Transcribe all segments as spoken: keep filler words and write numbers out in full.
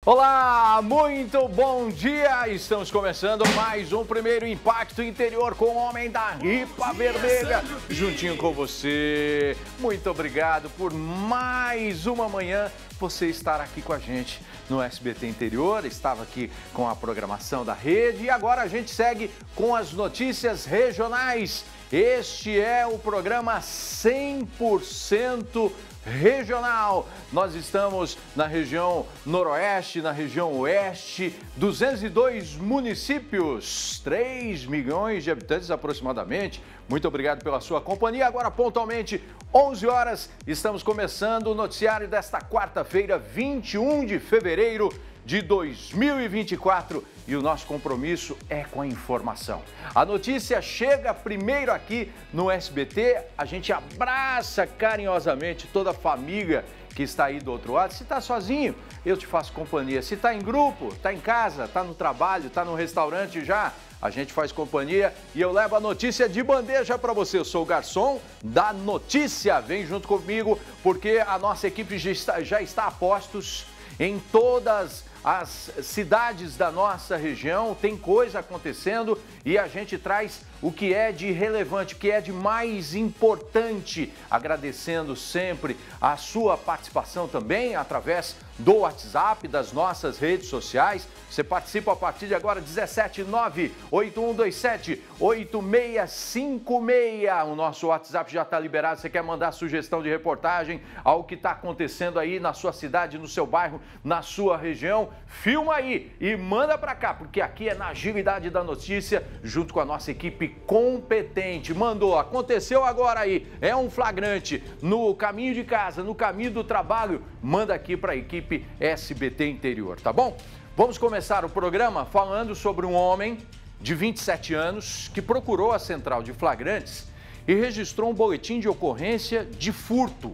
Olá, muito bom dia! Estamos começando mais um Primeiro Impacto Interior com o homem da Ripa Vermelha, juntinho com você. Muito obrigado por mais uma manhã você estar aqui com a gente no S B T Interior. Estava aqui com a programação da rede e agora a gente segue com as notícias regionais. Este é o programa cem por cento regional. Nós estamos na região noroeste, na região oeste, duzentos e dois municípios, três milhões de habitantes aproximadamente. Muito obrigado pela sua companhia. Agora, pontualmente, onze horas, estamos começando o noticiário desta quarta-feira, vinte e um de fevereiro de dois mil e vinte e quatro. E o nosso compromisso é com a informação. A notícia chega primeiro aqui no S B T, a gente abraça carinhosamente toda a família que está aí do outro lado. Se está sozinho, eu te faço companhia. Se está em grupo, está em casa, está no trabalho, está no restaurante já, a gente faz companhia e eu levo a notícia de bandeja para você. Eu sou o garçom da notícia. Vem junto comigo porque a nossa equipe já está, já está a postos em todas as cidades da nossa região. Tem coisa acontecendo e a gente traz o que é de relevante, o que é de mais importante, agradecendo sempre a sua participação também através do WhatsApp, das nossas redes sociais. Você participa a partir de agora, dezessete nove oito um dois sete oito seis cinco seis. O nosso WhatsApp já está liberado. Você quer mandar sugestão de reportagem ao que está acontecendo aí na sua cidade, no seu bairro, na sua região? Filma aí e manda para cá, porque aqui é na agilidade da notícia, junto com a nossa equipe competente. Mandou, aconteceu agora aí, é um flagrante no caminho de casa, no caminho do trabalho, manda aqui para a equipe S B T Interior, tá bom? Vamos começar o programa falando sobre um homem de vinte e sete anos que procurou a central de flagrantes e registrou um boletim de ocorrência de furto.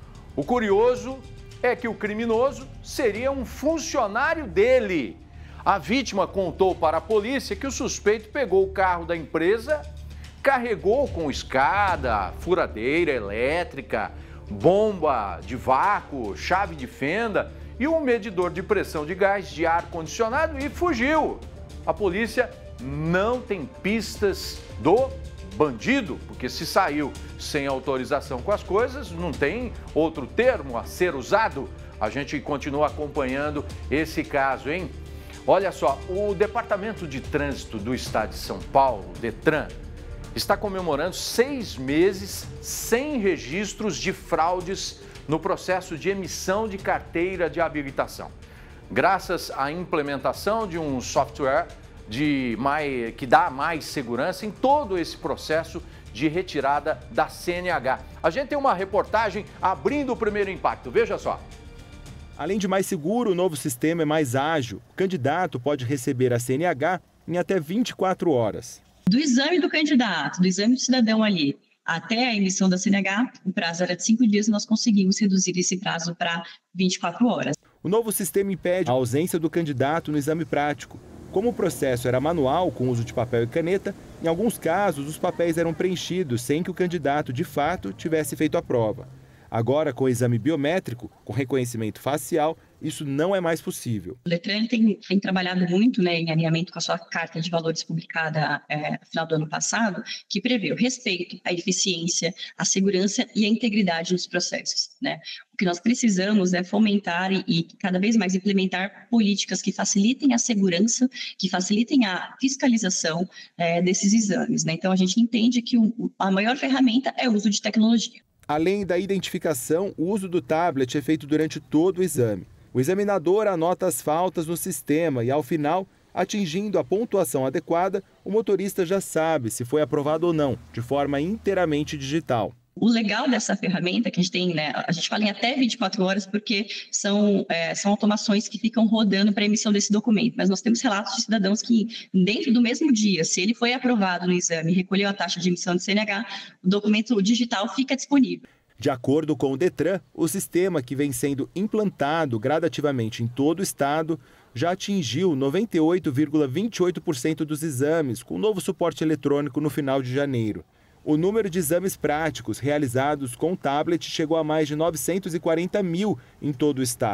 O curioso é que o criminoso seria um funcionário dele. A vítima contou para a polícia que o suspeito pegou o carro da empresa, carregou com escada, furadeira elétrica, bomba de vácuo, chave de fenda e um medidor de pressão de gás de ar-condicionado e fugiu. A polícia não tem pistas do bandido, porque se saiu sem autorização com as coisas, não tem outro termo a ser usado. A gente continua acompanhando esse caso, hein? Olha só, o Departamento de Trânsito do Estado de São Paulo, DETRAN, está comemorando seis meses sem registros de fraudes no processo de emissão de carteira de habilitação. Graças à implementação de um software de mais, que dá mais segurança em todo esse processo de retirada da C N H. A gente tem uma reportagem abrindo o primeiro impacto, veja só. Além de mais seguro, o novo sistema é mais ágil. O candidato pode receber a C N H em até vinte e quatro horas. Do exame do candidato, do exame do cidadão ali, até a emissão da C N H, o prazo era de cinco dias, nós conseguimos reduzir esse prazo para vinte e quatro horas. O novo sistema impede a ausência do candidato no exame prático. Como o processo era manual, com uso de papel e caneta, em alguns casos os papéis eram preenchidos sem que o candidato, de fato, tivesse feito a prova. Agora, com o exame biométrico, com reconhecimento facial, isso não é mais possível. O DETRAN tem, tem trabalhado muito, né, em alinhamento com a sua Carta de Valores publicada é, no final do ano passado, que prevê o respeito, a eficiência, a segurança e a integridade dos processos, né? O que nós precisamos é fomentar e, e cada vez mais implementar políticas que facilitem a segurança, que facilitem a fiscalização é, desses exames, né? Então, a gente entende que o, a maior ferramenta é o uso de tecnologia. Além da identificação, o uso do tablet é feito durante todo o exame. O examinador anota as faltas no sistema e, ao final, atingindo a pontuação adequada, o motorista já sabe se foi aprovado ou não, de forma inteiramente digital. O legal dessa ferramenta que a gente tem, né, a gente fala em até vinte e quatro horas porque são, é, são automações que ficam rodando para a emissão desse documento, mas nós temos relatos de cidadãos que dentro do mesmo dia, se ele foi aprovado no exame e recolheu a taxa de emissão de C N H, o documento digital fica disponível. De acordo com o DETRAN, o sistema que vem sendo implantado gradativamente em todo o estado já atingiu noventa e oito vírgula vinte e oito por cento dos exames com o novo suporte eletrônico no final de janeiro. O número de exames práticos realizados com tablet chegou a mais de novecentos e quarenta mil em todo o estado.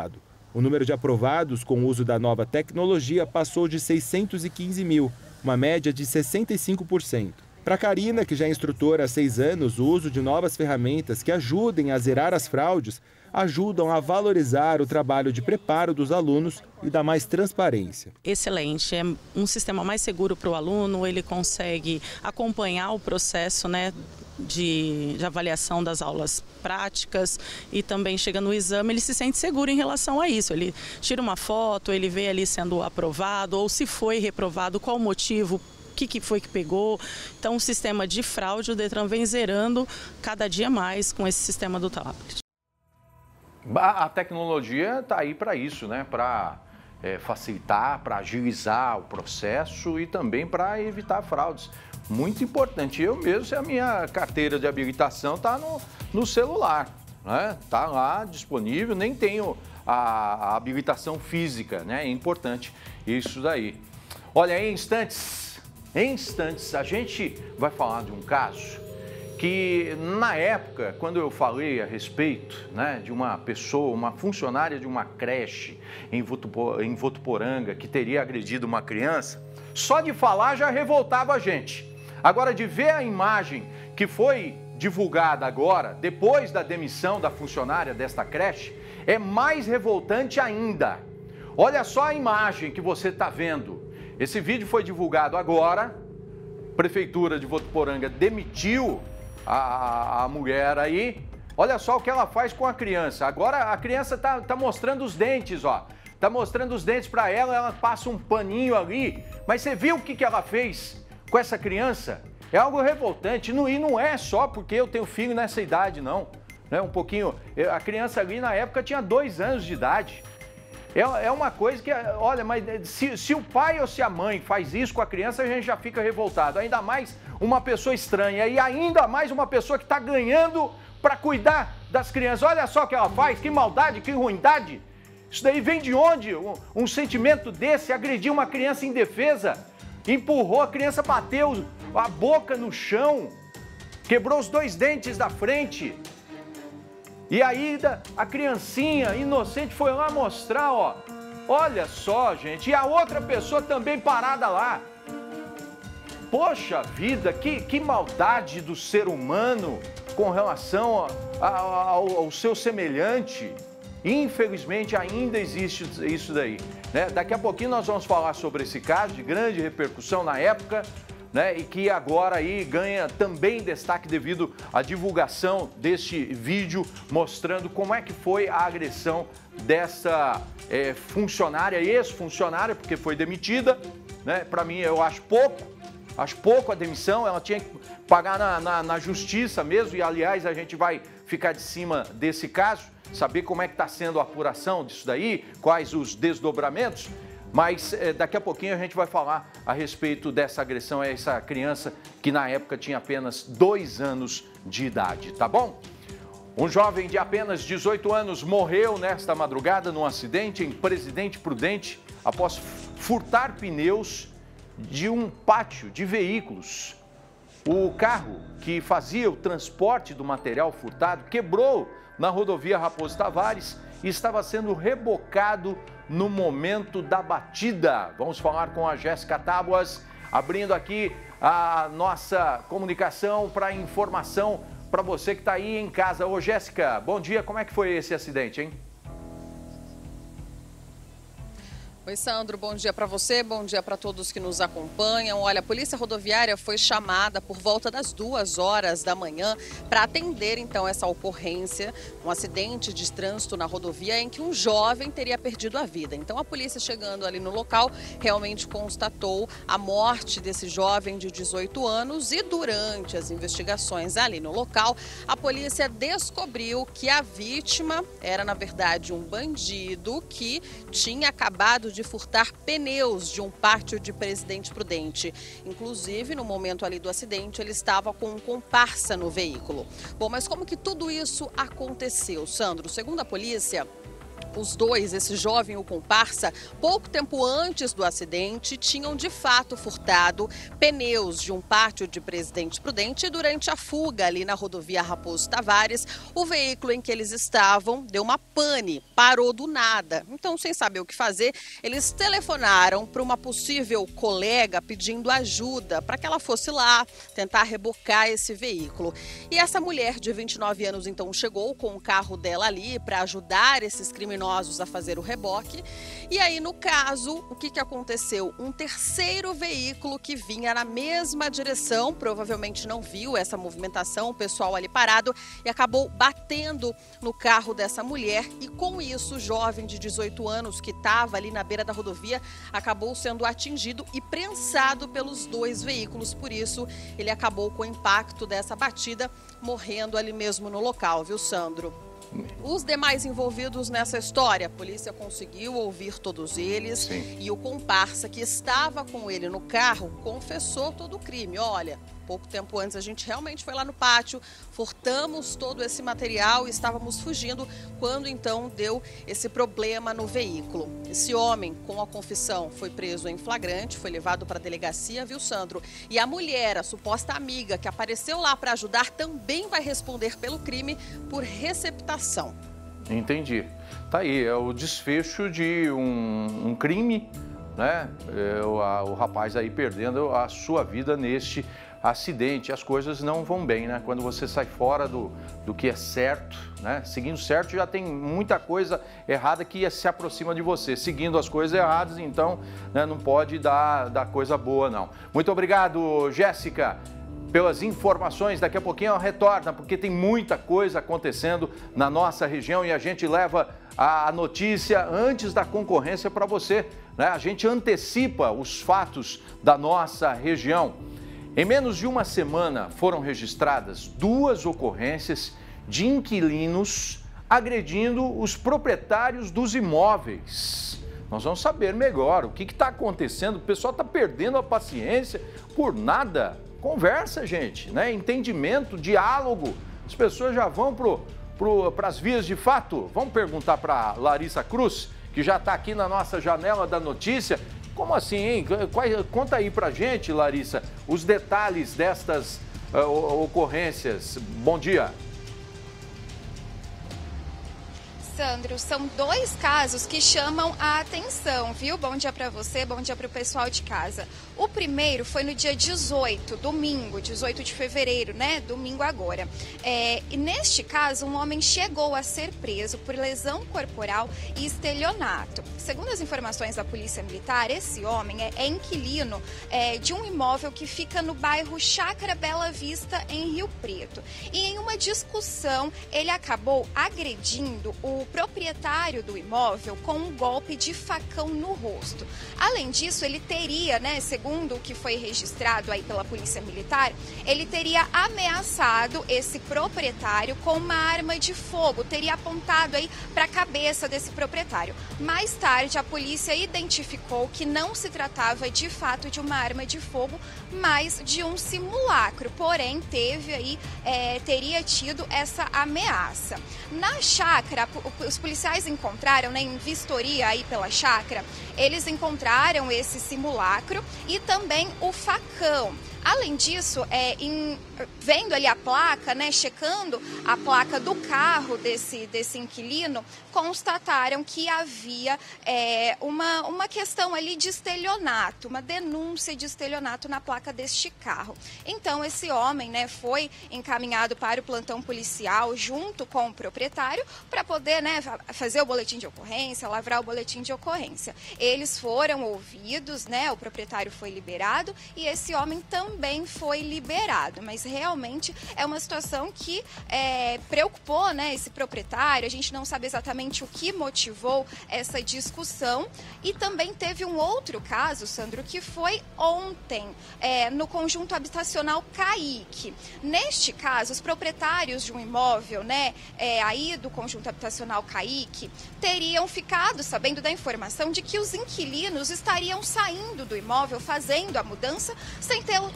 O número de aprovados com o uso da nova tecnologia passou de seiscentos e quinze mil, uma média de sessenta e cinco por cento. Para Karina, que já é instrutora há seis anos, o uso de novas ferramentas que ajudem a zerar as fraudes ajudam a valorizar o trabalho de preparo dos alunos e dar mais transparência. Excelente, é um sistema mais seguro para o aluno, ele consegue acompanhar o processo, né, de, de avaliação das aulas práticas e também chega no exame, ele se sente seguro em relação a isso. Ele tira uma foto, ele vê ali sendo aprovado ou se foi reprovado, qual o motivo, o que, que foi que pegou. Então o sistema de fraude, o Detran vem zerando cada dia mais com esse sistema do tablet. A tecnologia está aí para isso, né? Para é, facilitar, para agilizar o processo e também para evitar fraudes. Muito importante. Eu mesmo, a minha carteira de habilitação está no, no celular, né? Está lá disponível, nem tenho a, a habilitação física, né? É importante isso daí. Olha, em instantes, em instantes, a gente vai falar de um caso que na época, quando eu falei a respeito, né, de uma pessoa, uma funcionária de uma creche em Votuporanga que teria agredido uma criança, só de falar já revoltava a gente. Agora, de ver a imagem que foi divulgada agora, depois da demissão da funcionária desta creche, é mais revoltante ainda. Olha só a imagem que você está vendo. Esse vídeo foi divulgado agora, a Prefeitura de Votuporanga demitiu A, a mulher aí, olha só o que ela faz com a criança. Agora a criança tá, tá mostrando os dentes, ó. Tá mostrando os dentes para ela, ela passa um paninho ali. Mas você viu o que, que ela fez com essa criança? É algo revoltante. Não, e não é só porque eu tenho filho nessa idade, não. Né? Um pouquinho. A criança ali na época tinha dois anos de idade. É, é uma coisa que, olha, mas se, se o pai ou se a mãe faz isso com a criança, a gente já fica revoltado. Ainda mais uma pessoa estranha e ainda mais uma pessoa que está ganhando para cuidar das crianças. Olha só o que ela faz, que maldade, que ruindade. Isso daí vem de onde? Um, um sentimento desse, agredir uma criança indefesa, empurrou, a criança bateu a boca no chão, quebrou os dois dentes da frente. E aí a criancinha inocente foi lá mostrar, ó, olha só, gente, e a outra pessoa também parada lá. Poxa vida, que, que maldade do ser humano com relação a, a, ao, ao seu semelhante. Infelizmente ainda existe isso daí, né? Daqui a pouquinho nós vamos falar sobre esse caso de grande repercussão na época, né, e que agora aí ganha também destaque devido à divulgação deste vídeo mostrando como é que foi a agressão dessa é, funcionária, ex-funcionária, porque foi demitida, né? Para mim eu acho pouco, acho pouco a demissão, ela tinha que pagar na, na, na justiça mesmo, e aliás a gente vai ficar de cima desse caso, saber como é que está sendo a apuração disso daí, quais os desdobramentos. Mas é, daqui a pouquinho a gente vai falar a respeito dessa agressão a essa criança que na época tinha apenas dois anos de idade, tá bom? Um jovem de apenas dezoito anos morreu nesta madrugada num acidente em Presidente Prudente após furtar pneus de um pátio de veículos. O carro que fazia o transporte do material furtado quebrou na rodovia Raposo Tavares e estava sendo rebocado no momento da batida. Vamos falar com a Jéssica Tábuas, abrindo aqui a nossa comunicação para informação para você que está aí em casa. Ô Jéssica, bom dia, como é que foi esse acidente, hein? Oi, Sandro, bom dia para você, bom dia para todos que nos acompanham. Olha, a Polícia Rodoviária foi chamada por volta das duas horas da manhã para atender, então, essa ocorrência, um acidente de trânsito na rodovia em que um jovem teria perdido a vida. Então, a polícia chegando ali no local realmente constatou a morte desse jovem de dezoito anos e durante as investigações ali no local, a polícia descobriu que a vítima era, na verdade, um bandido que tinha acabado de de furtar pneus de um pátio de Presidente Prudente. Inclusive, no momento ali do acidente, ele estava com um comparsa no veículo. Bom, mas como que tudo isso aconteceu, Sandro? Segundo a polícia, Os dois, esse jovem e o comparsa, pouco tempo antes do acidente, tinham de fato furtado pneus de um pátio de Presidente Prudente e durante a fuga ali na rodovia Raposo Tavares, o veículo em que eles estavam deu uma pane, parou do nada. Então, sem saber o que fazer, eles telefonaram para uma possível colega pedindo ajuda para que ela fosse lá tentar rebocar esse veículo. E essa mulher de vinte e nove anos, então, chegou com o carro dela ali para ajudar esses criminosos a fazer o reboque. E aí, no caso, o que, que aconteceu? Um terceiro veículo que vinha na mesma direção, provavelmente não viu essa movimentação, o pessoal ali parado, e acabou batendo no carro dessa mulher. E com isso, o jovem de dezoito anos que estava ali na beira da rodovia acabou sendo atingido e prensado pelos dois veículos. Por isso, ele acabou com o impacto dessa batida, morrendo ali mesmo no local, viu, Sandro? Os demais envolvidos nessa história, a polícia conseguiu ouvir todos eles. Sim. E o comparsa que estava com ele no carro confessou todo o crime. Olha, pouco tempo antes a gente realmente foi lá no pátio, furtamos todo esse material e estávamos fugindo quando então deu esse problema no veículo. Esse homem, com a confissão, foi preso em flagrante, foi levado para a delegacia, viu, Sandro? E a mulher, a suposta amiga que apareceu lá para ajudar, também vai responder pelo crime por receptação. Entendi. Tá aí, é o desfecho de um, um crime, né? É, o, a, o rapaz aí perdendo a sua vida neste acidente. As coisas não vão bem, né? Quando você sai fora do, do que é certo, né? Seguindo certo, já tem muita coisa errada que se aproxima de você. Seguindo as coisas erradas, então, né, não pode dar, dar coisa boa, não. Muito obrigado, Jéssica, pelas informações. Daqui a pouquinho ela retorna, porque tem muita coisa acontecendo na nossa região e a gente leva a notícia antes da concorrência para você, né? A gente antecipa os fatos da nossa região. Em menos de uma semana foram registradas duas ocorrências de inquilinos agredindo os proprietários dos imóveis. Nós vamos saber melhor o que está acontecendo. O pessoal está perdendo a paciência por nada. Conversa, gente, né? Entendimento, diálogo. As pessoas já vão para as vias de fato. Vamos perguntar para Larissa Cruz, que já está aqui na nossa janela da notícia. Como assim, hein? Conta aí pra gente, Larissa, os detalhes destas uh, ocorrências. Bom dia. Sandro, são dois casos que chamam a atenção, viu? Bom dia para você, bom dia para o pessoal de casa. O primeiro foi no dia dezoito, domingo, dezoito de fevereiro, né? Domingo agora. É, e neste caso, um homem chegou a ser preso por lesão corporal e estelionato. Segundo as informações da Polícia Militar, esse homem é, é inquilino é, de um imóvel que fica no bairro Chácara Bela Vista, em Rio Preto. E em uma discussão, ele acabou agredindo o proprietário do imóvel com um golpe de facão no rosto. Além disso, ele teria, né, segundo o que foi registrado aí pela Polícia Militar, ele teria ameaçado esse proprietário com uma arma de fogo, teria apontado aí para a cabeça desse proprietário. Mais tarde, a polícia identificou que não se tratava de fato de uma arma de fogo, mas de um simulacro, porém teve aí, é, teria tido essa ameaça. Na chácara, os policiais encontraram, né, em vistoria aí pela chácara, eles encontraram esse simulacro e também o facão. Além disso, é, em, vendo ali a placa, né, checando a placa do carro desse, desse inquilino, constataram que havia é, uma, uma questão ali de estelionato, uma denúncia de estelionato na placa deste carro. Então, esse homem, né, foi encaminhado para o plantão policial junto com o proprietário para poder, né, fazer o boletim de ocorrência, lavrar o boletim de ocorrência. Eles foram ouvidos, né, o proprietário foi liberado e esse homem também também foi liberado, mas realmente é uma situação que é, preocupou, né, esse proprietário. A gente não sabe exatamente o que motivou essa discussão. E também teve um outro caso, Sandro, que foi ontem, é, no conjunto habitacional Caique. Neste caso, os proprietários de um imóvel, né, é, aí do conjunto habitacional Caique, teriam ficado sabendo da informação de que os inquilinos estariam saindo do imóvel, fazendo a mudança, sem ter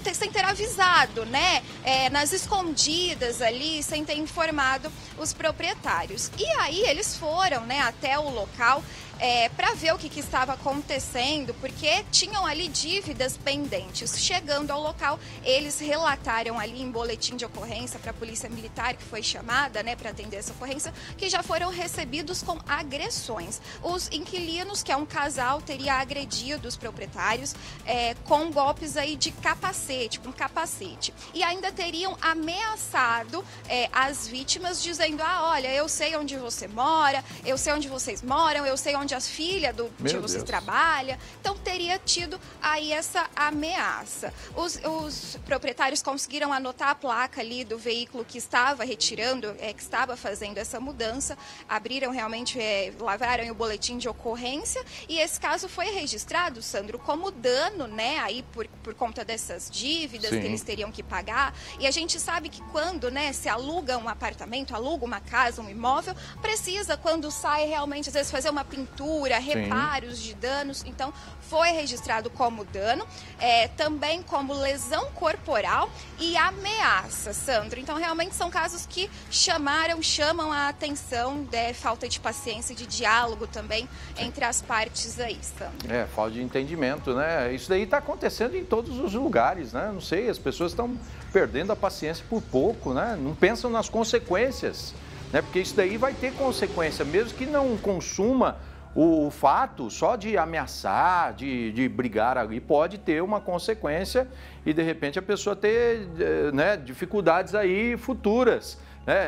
ter, sem ter avisado, né? É, nas escondidas ali, sem ter informado os proprietários. E aí eles foram, né, até o local É, para ver o que, que estava acontecendo, porque tinham ali dívidas pendentes. Chegando ao local, eles relataram ali em boletim de ocorrência para a Polícia Militar, que foi chamada, né, para atender essa ocorrência, que já foram recebidos com agressões. Os inquilinos, que é um casal, teria agredido os proprietários é, com golpes aí de capacete, com capacete. E ainda teriam ameaçado é, as vítimas, dizendo, ah, olha, eu sei onde você mora, eu sei onde vocês moram, eu sei onde onde as filhas do, de vocês trabalham. Então, teria tido aí essa ameaça. Os, os proprietários conseguiram anotar a placa ali do veículo que estava retirando, é, que estava fazendo essa mudança, abriram realmente, é, lavraram o boletim de ocorrência e esse caso foi registrado, Sandro, como dano, né, aí por, por conta dessas dívidas Sim. que eles teriam que pagar. E a gente sabe que quando, né, se aluga um apartamento, aluga uma casa, um imóvel, precisa, quando sai realmente, às vezes, fazer uma pintura, reparos Sim. de danos, então foi registrado como dano, é, também como lesão corporal e ameaça, Sandro. Então realmente são casos que chamaram, chamam a atenção, de falta de paciência e de diálogo também Sim. entre as partes aí, Sandro. É, falta de entendimento, né? Isso daí está acontecendo em todos os lugares, né? Não sei, as pessoas estão perdendo a paciência por pouco, né? Não pensam nas consequências, né? Porque isso daí vai ter consequência, mesmo que não consuma o fato só de ameaçar, de, de brigar ali, pode ter uma consequência e, de repente, a pessoa ter, né, dificuldades aí futuras. Né?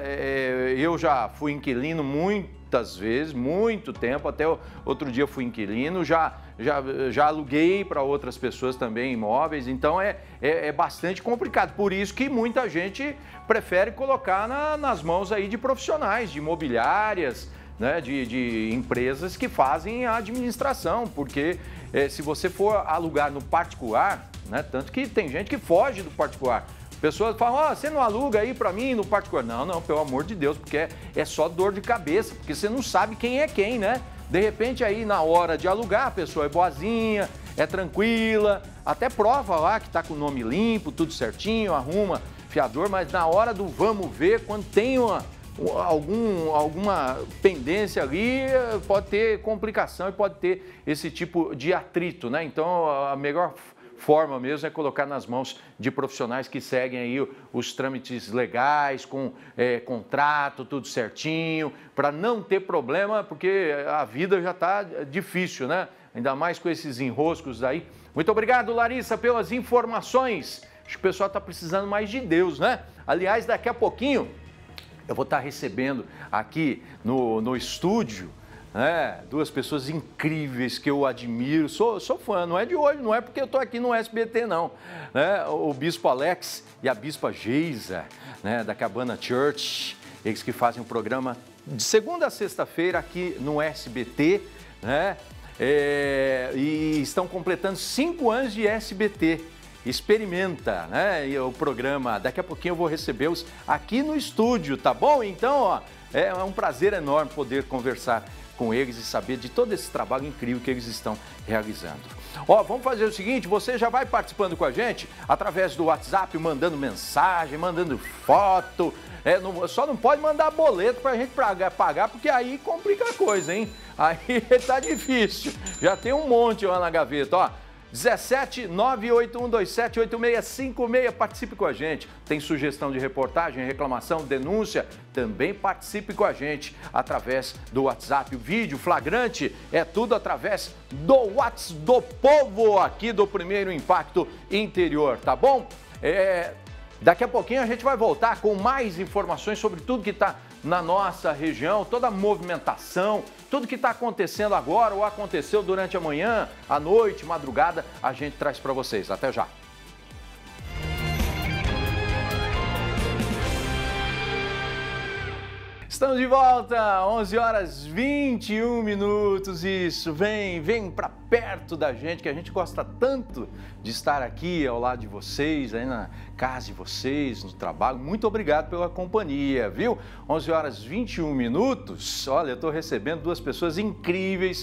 Eu já fui inquilino muitas vezes, muito tempo, até outro dia fui inquilino, já, já, já aluguei para outras pessoas também imóveis, então é, é, é bastante complicado. Por isso que muita gente prefere colocar na, nas mãos aí de profissionais, de imobiliárias, né, de, de empresas que fazem a administração, porque eh, se você for alugar no particular, né, tanto que tem gente que foge do particular, pessoas falam, ó, oh, você não aluga aí para mim no particular? Não, não, pelo amor de Deus, porque é, é só dor de cabeça, porque você não sabe quem é quem, né? De repente aí na hora de alugar a pessoa é boazinha, é tranquila, até prova lá que tá com o nome limpo, tudo certinho, arruma fiador, mas na hora do vamos ver, quando tem uma Algum, alguma pendência ali, pode ter complicação e pode ter esse tipo de atrito, né? Então, a melhor forma mesmo é colocar nas mãos de profissionais que seguem aí os trâmites legais, com é, contrato, tudo certinho, para não ter problema, porque a vida já está difícil, né? Ainda mais com esses enroscos aí. Muito obrigado, Larissa, pelas informações. Acho que o pessoal está precisando mais de Deus, né? Aliás, daqui a pouquinho eu vou estar recebendo aqui no, no estúdio, né, duas pessoas incríveis que eu admiro, sou, sou fã, não é de hoje, não é porque eu estou aqui no S B T não, né, o Bispo Alex e a Bispa Geisa, né, da Cabana Church, eles que fazem o programa de segunda a sexta-feira aqui no S B T, né, é, e estão completando cinco anos de S B T. Experimenta, né? E o programa, daqui a pouquinho eu vou recebê-los aqui no estúdio, tá bom? Então, ó, é um prazer enorme poder conversar com eles e saber de todo esse trabalho incrível que eles estão realizando. Ó, vamos fazer o seguinte, você já vai participando com a gente através do WhatsApp, mandando mensagem, mandando foto, é, não, só não pode mandar boleto pra gente pagar, pagar, porque aí complica a coisa, hein? Aí tá difícil, já tem um monte lá na gaveta, ó. dezessete nove oito um dois sete oito seis cinco seis, participe com a gente. Tem sugestão de reportagem, reclamação, denúncia? Também participe com a gente através do WhatsApp. O vídeo flagrante é tudo através do WhatsApp do povo aqui do Primeiro Impacto Interior, tá bom? É, daqui a pouquinho a gente vai voltar com mais informações sobre tudo que está na nossa região, toda a movimentação, tudo que está acontecendo agora ou aconteceu durante a manhã, a noite, madrugada, a gente traz para vocês. Até já! Estamos de volta, onze horas e vinte e um minutos, isso, vem, vem para perto da gente, que a gente gosta tanto de estar aqui ao lado de vocês, aí na casa de vocês, no trabalho. Muito obrigado pela companhia, viu? onze horas e vinte e um minutos, olha, eu estou recebendo duas pessoas incríveis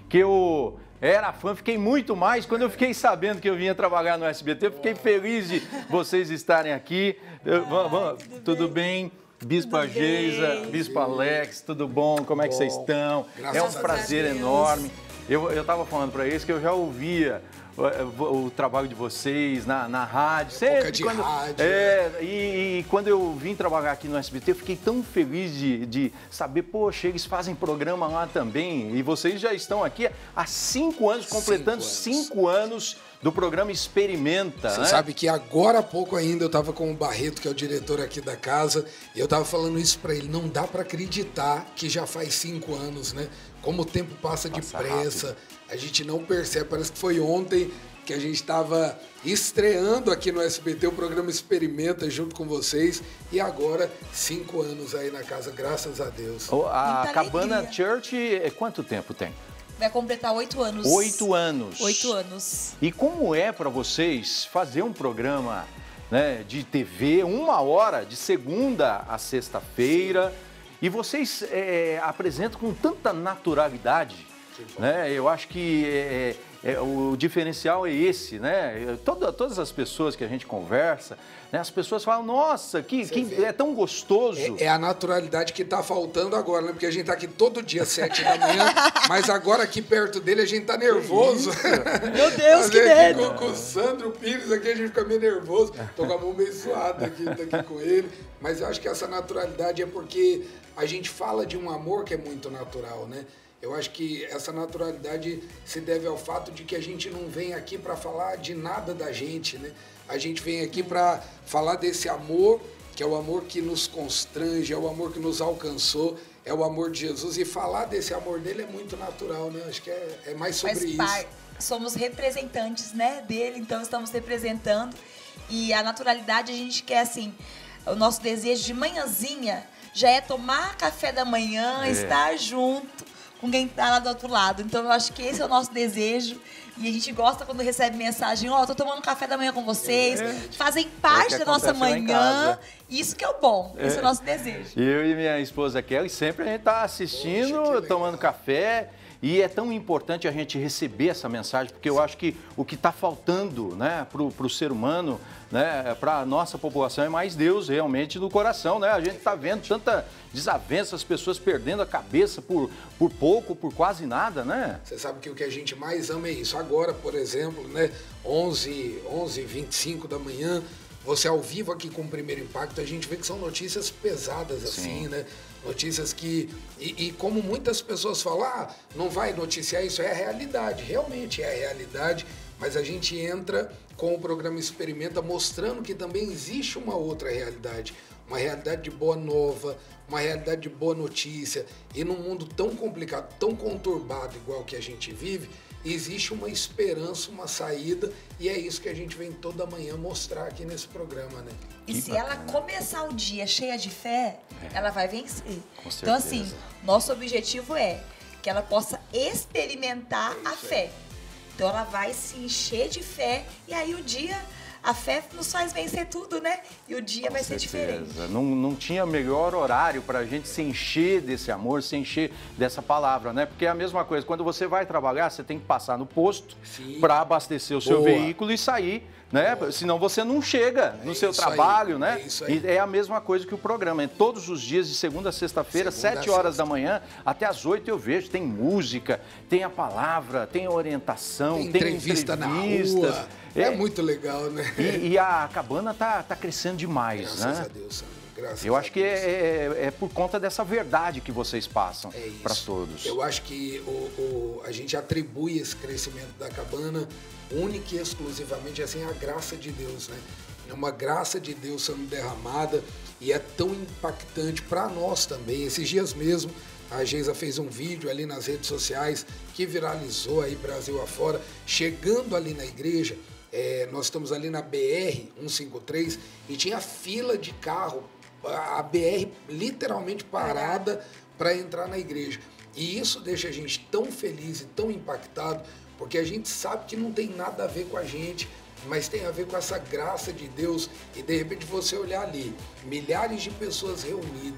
que eu era fã, fiquei muito mais quando eu fiquei sabendo que eu vinha trabalhar no S B T. Eu fiquei feliz de vocês estarem aqui. Eu, vamos, vamos, tudo, tudo bem? bem? Bispa Geisa, Bispa Alex, tudo bom? Como é que vocês estão? É um prazer enorme. Eu estava falando para eles que eu já ouvia o, o trabalho de vocês na, na rádio. Sempre, de quando, rádio. É, né? e, e quando eu vim trabalhar aqui no S B T, eu fiquei tão feliz de, de saber, poxa, eles fazem programa lá também. E vocês já estão aqui há cinco anos, completando cinco anos, cinco anos do programa Experimenta. Você né? sabe que agora há pouco ainda eu estava com o Barreto, que é o diretor aqui da casa, e eu estava falando isso para ele. Não dá para acreditar que já faz cinco anos, né? Como o tempo passa, passa depressa. Rápido. A gente não percebe, parece que foi ontem que a gente estava estreando aqui no S B T o programa Experimenta junto com vocês, e agora cinco anos aí na casa, graças a Deus. A Muita Cabana alegria. Church, quanto tempo tem? Vai completar oito anos. Oito anos. Oito anos. E como é para vocês fazer um programa, né, de T V, uma hora, de segunda a sexta-feira, e vocês é, apresentam com tanta naturalidade, né? Eu acho que é, é, o diferencial é esse, né? Toda, todas as pessoas que a gente conversa, né, as pessoas falam, nossa, que, que é tão gostoso. É, é a naturalidade que está faltando agora, né? Porque a gente está aqui todo dia, sete da manhã, mas agora aqui perto dele a gente está nervoso. Meu Deus, que medo! Com, com o Sandro Pires aqui a gente fica meio nervoso. Tô com a mão meio suada aqui, tô aqui com ele. Mas eu acho que essa naturalidade é porque a gente fala de um amor que é muito natural, né? Eu acho que essa naturalidade se deve ao fato de que a gente não vem aqui para falar de nada da gente, né? A gente vem aqui para falar desse amor, que é o amor que nos constrange, é o amor que nos alcançou, é o amor de Jesus. E falar desse amor dele é muito natural, né? Acho que é, é mais sobre Faz isso. par... Somos representantes, né, dele, então estamos representando. E a naturalidade, a gente quer, assim, o nosso desejo de manhãzinha já é tomar café da manhã, é. estar junto com quem está lá do outro lado. Então, eu acho que esse é o nosso desejo. E a gente gosta quando recebe mensagem, ó, oh, tô tomando café da manhã com vocês, é. fazem parte é da nossa manhã. Isso que é o bom, é. esse é o nosso desejo. Eu e minha esposa Kelly, sempre a gente tá assistindo, Poxa, tomando café. E é tão importante a gente receber essa mensagem, porque eu acho que o que está faltando, né, para o ser humano, né, para a nossa população, é mais Deus realmente no coração, né? A gente está vendo tanta desavença, as pessoas perdendo a cabeça por, por pouco, por quase nada, né? Você sabe que o que a gente mais ama é isso. Agora, por exemplo, né, onze e vinte e cinco da manhã, você ao vivo aqui com o Primeiro Impacto, a gente vê que são notícias pesadas assim, Sim. né? Notícias que... E, e como muitas pessoas falam, ah, não vai noticiar isso, é a realidade. Realmente é a realidade, mas a gente entra com o programa Experimenta mostrando que também existe uma outra realidade. Uma realidade de boa nova, uma realidade de boa notícia. E num mundo tão complicado, tão conturbado igual que a gente vive, existe uma esperança, uma saída, e é isso que a gente vem toda manhã mostrar aqui nesse programa, né? E que se bacana. Ela começar o dia cheia de fé, é. ela vai vencer. Com certeza. Então, assim, nosso objetivo é que ela possa experimentar é a fé. Aí. Então, ela vai se encher de fé, e aí o dia... A fé nos faz vencer tudo, né? E o dia Com vai certeza. ser diferente. Não, não tinha melhor horário para a gente se encher desse amor, se encher dessa palavra, né? Porque é a mesma coisa, quando você vai trabalhar, você tem que passar no posto para abastecer o seu Boa. veículo e sair, né? Boa. Senão você não chega no é seu trabalho, aí. né? É, isso aí. E é a mesma coisa que o programa. É todos os dias, de segunda a sexta-feira, sete horas sexta. da manhã, até as oito eu vejo. Tem música, tem a palavra, tem orientação, tem, tem entrevista entrevistas. Na rua. É, é muito legal, né? E, e a cabana tá, tá crescendo demais, Graças né? Graças a Deus, Sandro. Graças Eu acho a que Deus. é, é, é por conta dessa verdade que vocês passam é para todos. Eu acho que o, o, a gente atribui esse crescimento da cabana única e exclusivamente assim, à graça de Deus, né? É uma graça de Deus sendo derramada e é tão impactante para nós também. Esses dias mesmo, a Geisa fez um vídeo ali nas redes sociais que viralizou aí Brasil afora, chegando ali na igreja. É, nós estamos ali na B R cento e cinquenta e três e tinha fila de carro, a B R literalmente parada para entrar na igreja. E isso deixa a gente tão feliz e tão impactado, porque a gente sabe que não tem nada a ver com a gente, mas tem a ver com essa graça de Deus. E de repente você olhar ali, milhares de pessoas reunidas,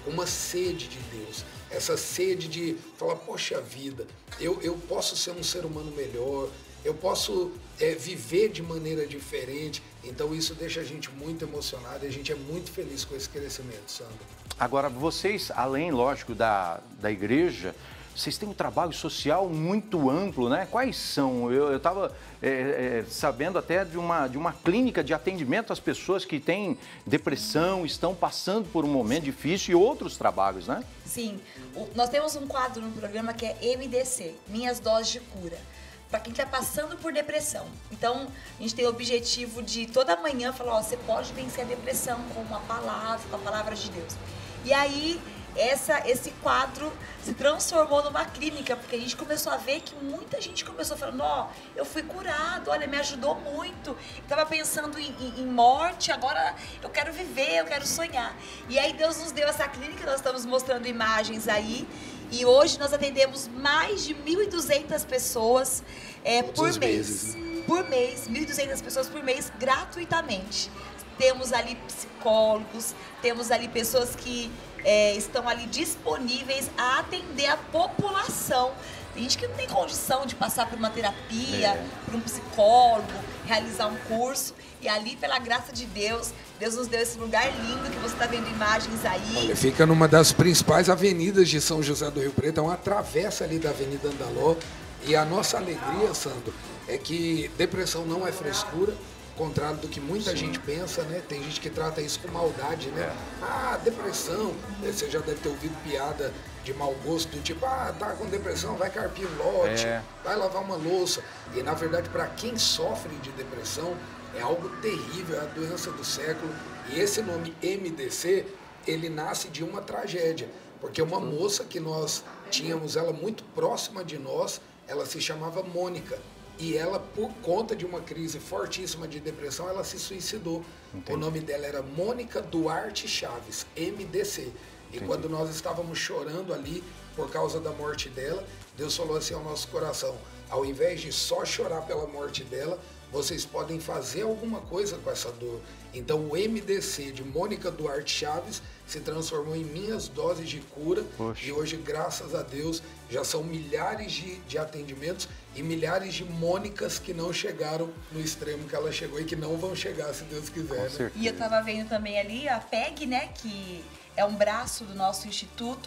com uma sede de Deus. Essa sede de falar, poxa vida, eu, eu posso ser um ser humano melhor, eu posso é, viver de maneira diferente. Então isso deixa a gente muito emocionado e a gente é muito feliz com esse crescimento, Sandro. Agora, vocês, além, lógico, da, da igreja, vocês têm um trabalho social muito amplo, né? Quais são? Eu estava é, é, sabendo até de uma, de uma clínica de atendimento às pessoas que têm depressão, estão passando por um momento difícil, e outros trabalhos, né? Sim. O, nós temos um quadro no programa que é M D C, Minhas Doses de Cura, para quem está passando por depressão. Então, a gente tem o objetivo de toda manhã falar, ó, você pode vencer a depressão com uma palavra, com a palavra de Deus. E aí, essa, esse quadro se transformou numa clínica, porque a gente começou a ver que muita gente começou falando, ó, eu fui curado, olha, me ajudou muito, estava pensando em, em, em morte, agora eu quero viver, eu quero sonhar. E aí Deus nos deu essa clínica, nós estamos mostrando imagens aí, e hoje nós atendemos mais de mil e duzentas pessoas é, por mês. Meses. Por mês, mil e duzentas pessoas por mês, gratuitamente. Temos ali psicólogos, temos ali pessoas que é, estão ali disponíveis a atender a população. Tem gente que não tem condição de passar por uma terapia, é. por um psicólogo, realizar um curso. E ali, pela graça de Deus, Deus nos deu esse lugar lindo que você está vendo imagens aí. Olha, fica numa das principais avenidas de São José do Rio Preto, é uma travessa ali da Avenida Andaló. E a nossa alegria, Sandro, é que depressão não é frescura, contrário do que muita Sim. gente pensa, né? Tem gente que trata isso com maldade, né? É. Ah, depressão. Você já deve ter ouvido piada de mau gosto, do tipo, ah, tá com depressão, vai carpir um lote, é. vai lavar uma louça. E, na verdade, para quem sofre de depressão, é algo terrível, é a doença do século. E esse nome M D C, ele nasce de uma tragédia. Porque uma moça que nós tínhamos, ela muito próxima de nós, ela se chamava Mônica. E ela, por conta de uma crise fortíssima de depressão, ela se suicidou. Entendi. O nome dela era Mônica Duarte Chaves, M D C. E Entendi. Quando nós estávamos chorando ali por causa da morte dela, Deus falou assim ao nosso coração, ao invés de só chorar pela morte dela, vocês podem fazer alguma coisa com essa dor. Então o M D C de Mônica Duarte Chaves se transformou em Minhas Doses de Cura. Poxa. E hoje, graças a Deus, já são milhares de, de atendimentos e milhares de Mônicas que não chegaram no extremo que ela chegou e que não vão chegar, se Deus quiser. Né? E eu estava vendo também ali a P E G, né, que é um braço do nosso instituto,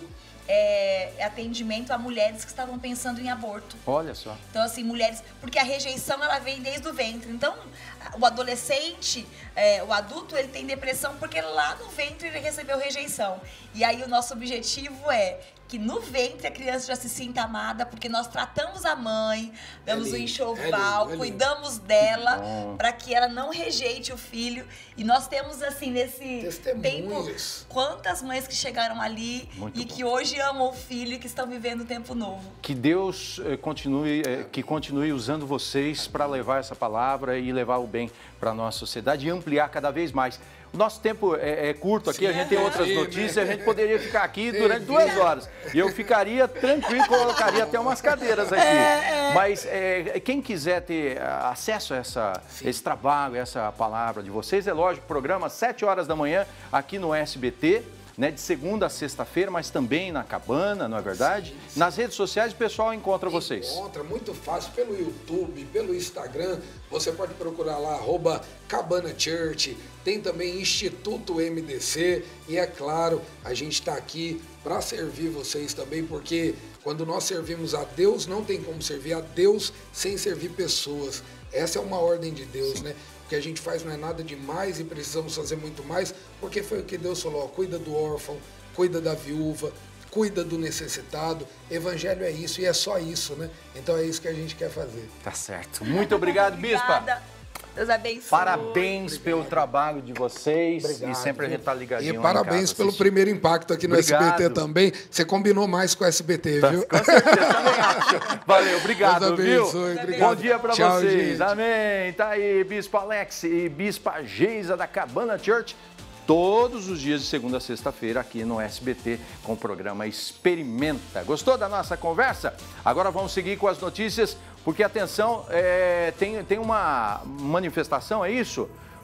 é, atendimento a mulheres que estavam pensando em aborto. Olha só. Então, assim, mulheres... Porque a rejeição, ela vem desde o ventre. Então, o adolescente, é, o adulto, ele tem depressão porque lá no ventre ele recebeu rejeição. E aí o nosso objetivo é que no ventre a criança já se sinta amada, porque nós tratamos a mãe, damos o um enxoval, é cuidamos dela, para que ela não rejeite o filho. E nós temos, assim, nesse tempo, quantas mães que chegaram ali Muito e bom. que hoje amam o filho e que estão vivendo um tempo novo. Que Deus eh, continue, eh, que continue usando vocês para levar essa palavra e levar o bem para a nossa sociedade e ampliar cada vez mais. O nosso tempo é, é curto aqui, Sim, a gente tem outras notícias, a gente poderia ficar aqui durante duas horas. E eu ficaria tranquilo, colocaria até umas cadeiras aqui. Mas é, quem quiser ter acesso a essa, esse trabalho, essa palavra de vocês, é lógico, programa sete horas da manhã aqui no S B T. Né, de segunda a sexta-feira, mas também na Cabana, não é verdade? Sim, sim. Nas redes sociais o pessoal encontra vocês. Encontra, muito fácil, pelo YouTube, pelo Instagram, você pode procurar lá, arroba Cabana Church, tem também Instituto M D C, e é claro, a gente está aqui para servir vocês também, porque quando nós servimos a Deus, não tem como servir a Deus sem servir pessoas. Essa é uma ordem de Deus, Sim. né? O que a gente faz não é nada demais e precisamos fazer muito mais, porque foi o que Deus falou, ó, cuida do órfão, cuida da viúva, cuida do necessitado. Evangelho é isso e é só isso, né? Então é isso que a gente quer fazer. Tá certo. Muito obrigado, Bispa. Deus abençoe. Parabéns Obrigado. pelo trabalho de vocês. Obrigado, e sempre a gente tá ligadinho. E parabéns pelo primeiro impacto aqui no obrigado. S B T também. Você combinou mais com o S B T, tá, viu? Com certeza, também acho. Valeu, obrigado, Deus viu? Obrigado. Bom dia pra Tchau, vocês. Gente. Amém. Tá aí, Bispo Alex e Bispa Geisa da Cabana Church. Todos os dias de segunda a sexta-feira aqui no S B T com o programa Experimenta. Gostou da nossa conversa? Agora vamos seguir com as notícias, porque atenção, é, tem, tem uma manifestação, é isso?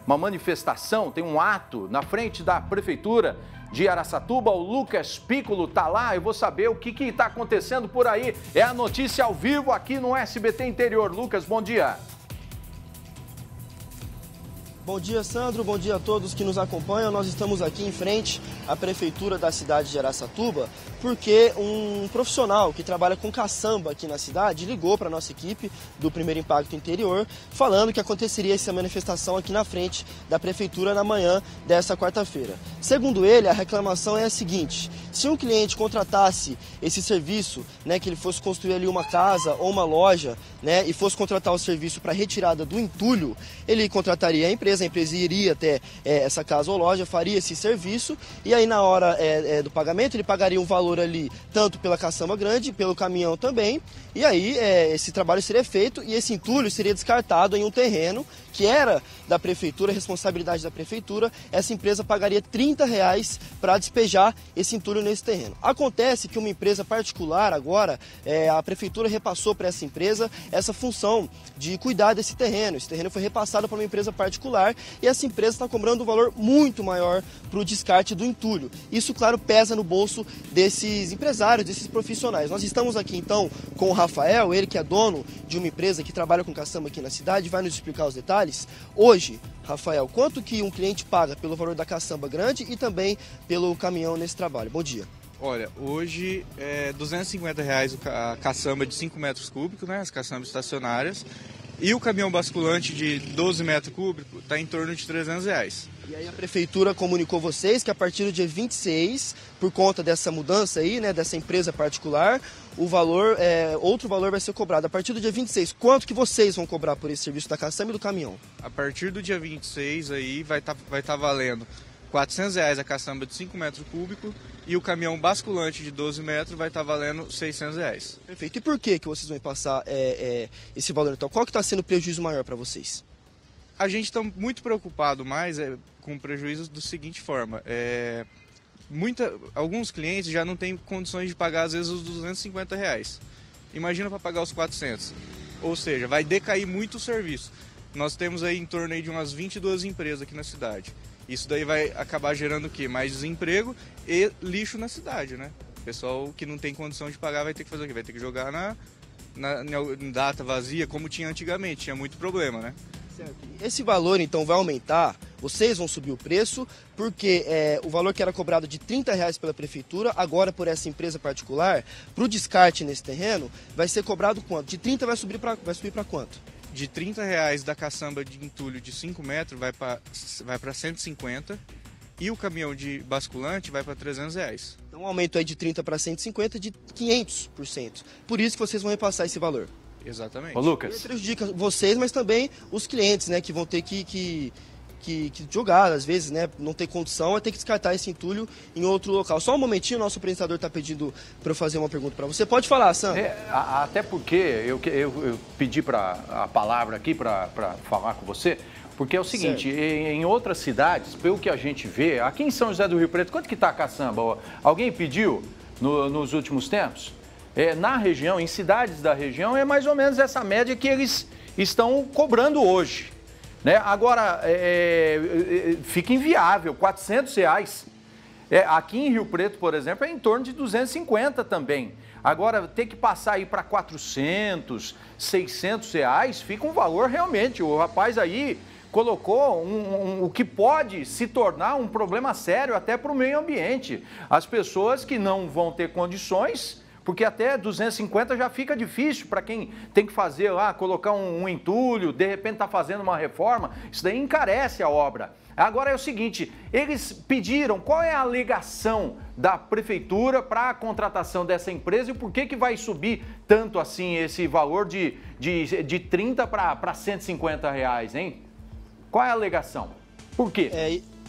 uma manifestação, tem um ato na frente da Prefeitura de Araçatuba. O Lucas Piccolo tá lá, eu vou saber o que que tá acontecendo por aí. É a notícia ao vivo aqui no S B T Interior. Lucas, bom dia. Bom dia, Sandro. Bom dia a todos que nos acompanham. Nós estamos aqui em frente à Prefeitura da cidade de Araçatuba porque um profissional que trabalha com caçamba aqui na cidade ligou para a nossa equipe do Primeiro Impacto Interior falando que aconteceria essa manifestação aqui na frente da Prefeitura na manhã dessa quarta-feira. Segundo ele, a reclamação é a seguinte: se um cliente contratasse esse serviço, né, que ele fosse construir ali uma casa ou uma loja, né, e fosse contratar o serviço para retirada do entulho, ele contrataria a empresa, a empresa iria até é, essa casa ou loja, faria esse serviço e aí na hora é, é, do pagamento ele pagaria um valor ali tanto pela caçamba grande, pelo caminhão também, e aí é, esse trabalho seria feito e esse entulho seria descartado em um terreno que era da prefeitura, responsabilidade da prefeitura. Essa empresa pagaria trinta reais para despejar esse entulho nesse terreno. Acontece que uma empresa particular agora, é, a prefeitura repassou para essa empresa essa função de cuidar desse terreno. Esse terreno foi repassado para uma empresa particular e essa empresa está cobrando um valor muito maior para o descarte do entulho. Isso, claro, pesa no bolso desses empresários, desses profissionais. Nós estamos aqui então com o Rafael, ele que é dono de uma empresa que trabalha com caçamba aqui na cidade, vai nos explicar os detalhes. Hoje, Rafael, quanto que um cliente paga pelo valor da caçamba grande e também pelo caminhão nesse trabalho? Bom dia. Olha, hoje é duzentos e cinquenta reais a caçamba de cinco metros cúbicos, né, as caçambas estacionárias, e o caminhão basculante de doze metros cúbicos está em torno de trezentos reais. E aí a prefeitura comunicou vocês que a partir do dia vinte e seis, por conta dessa mudança aí, né, dessa empresa particular, o valor, é, outro valor vai ser cobrado. A partir do dia vinte e seis, quanto que vocês vão cobrar por esse serviço da caçamba e do caminhão? A partir do dia vinte e seis aí vai estar tá, vai tá valendo quatrocentos reais a caçamba de cinco metros cúbicos e o caminhão basculante de doze metros vai estar tá valendo seiscentos reais. Perfeito. E por que que vocês vão passar é, é, esse valor então? Qual que está sendo o prejuízo maior para vocês? A gente está muito preocupado mais é, com prejuízos da seguinte forma. É, muita, alguns clientes já não têm condições de pagar às vezes os duzentos e cinquenta reais. Imagina para pagar os quatrocentos. Ou seja, vai decair muito o serviço. Nós temos aí em torno aí de umas vinte e duas empresas aqui na cidade. Isso daí vai acabar gerando o quê? Mais desemprego e lixo na cidade, né? O pessoal que não tem condição de pagar vai ter que fazer o quê? Vai ter que jogar na, na, na data vazia, como tinha antigamente. Tinha muito problema, né? Certo. Esse valor, então, vai aumentar, vocês vão subir o preço, porque é, o valor que era cobrado de trinta reais pela prefeitura, agora por essa empresa particular, para o descarte nesse terreno, vai ser cobrado quanto? De trinta vai subir para vai subir para quanto? De trinta reais da caçamba de entulho de cinco metros vai para vai para cento e cinquenta e o caminhão de basculante vai para trezentos reais. Então, um aumento aí de trinta para cento e cinquenta de quinhentos por cento. Por isso que vocês vão repassar esse valor. Exatamente. Ô, Lucas. Ele prejudica vocês, mas também os clientes, né, que vão ter que, que, que, que jogar, às vezes, né, não ter condição, vai ter que descartar esse entulho em outro local. Só um momentinho, o nosso apresentador está pedindo para eu fazer uma pergunta para você. Pode falar, Sam. É, até porque eu, eu, eu pedi pra, a palavra aqui para falar com você, porque é o seguinte, em, em outras cidades, pelo que a gente vê, aqui em São José do Rio Preto, quanto que está a caçamba? Alguém pediu no, nos últimos tempos? É, na região, em cidades da região, é mais ou menos essa média que eles estão cobrando hoje. Né? Agora, é, é, fica inviável, quatrocentos reais. É, aqui em Rio Preto, por exemplo, é em torno de duzentos e cinquenta também. Agora, ter que passar aí para quatrocentos, seiscentos reais, fica um valor realmente. O rapaz aí colocou um, um, o que pode se tornar um problema sério até para o meio ambiente. As pessoas que não vão ter condições... Porque até duzentos e cinquenta já fica difícil para quem tem que fazer lá, colocar um, um entulho, de repente está fazendo uma reforma, isso daí encarece a obra. Agora é o seguinte, eles pediram qual é a alegação da prefeitura para a contratação dessa empresa e por que que vai subir tanto assim esse valor de, de, de trinta para cento e cinquenta reais, hein? Qual é a alegação? Por quê? É...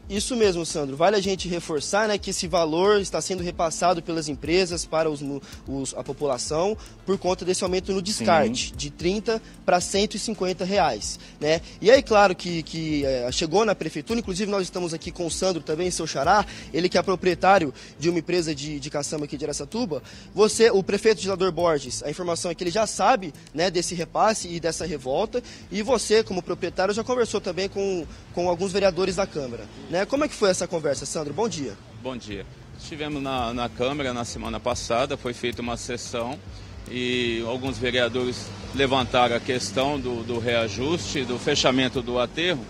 Isso mesmo, Sandro. Vale a gente reforçar, né, que esse valor está sendo repassado pelas empresas para os, os, a população por conta desse aumento no descarte, Sim. de trinta para cento e cinquenta reais. Né? E aí, claro, que, que é, chegou na prefeitura, inclusive nós estamos aqui com o Sandro também, seu xará, ele que é proprietário de uma empresa de, de caçamba aqui de Araçatuba. Você, o prefeito Gilador Borges, a informação é que ele já sabe, né, desse repasse e dessa revolta, e você, como proprietário, já conversou também com, com alguns vereadores da Câmara. Né? Como é que foi essa conversa, Sandro? Bom dia. Bom dia. Estivemos na, na Câmara na semana passada, foi feita uma sessão e alguns vereadores levantaram a questão do, do reajuste, do fechamento do aterro,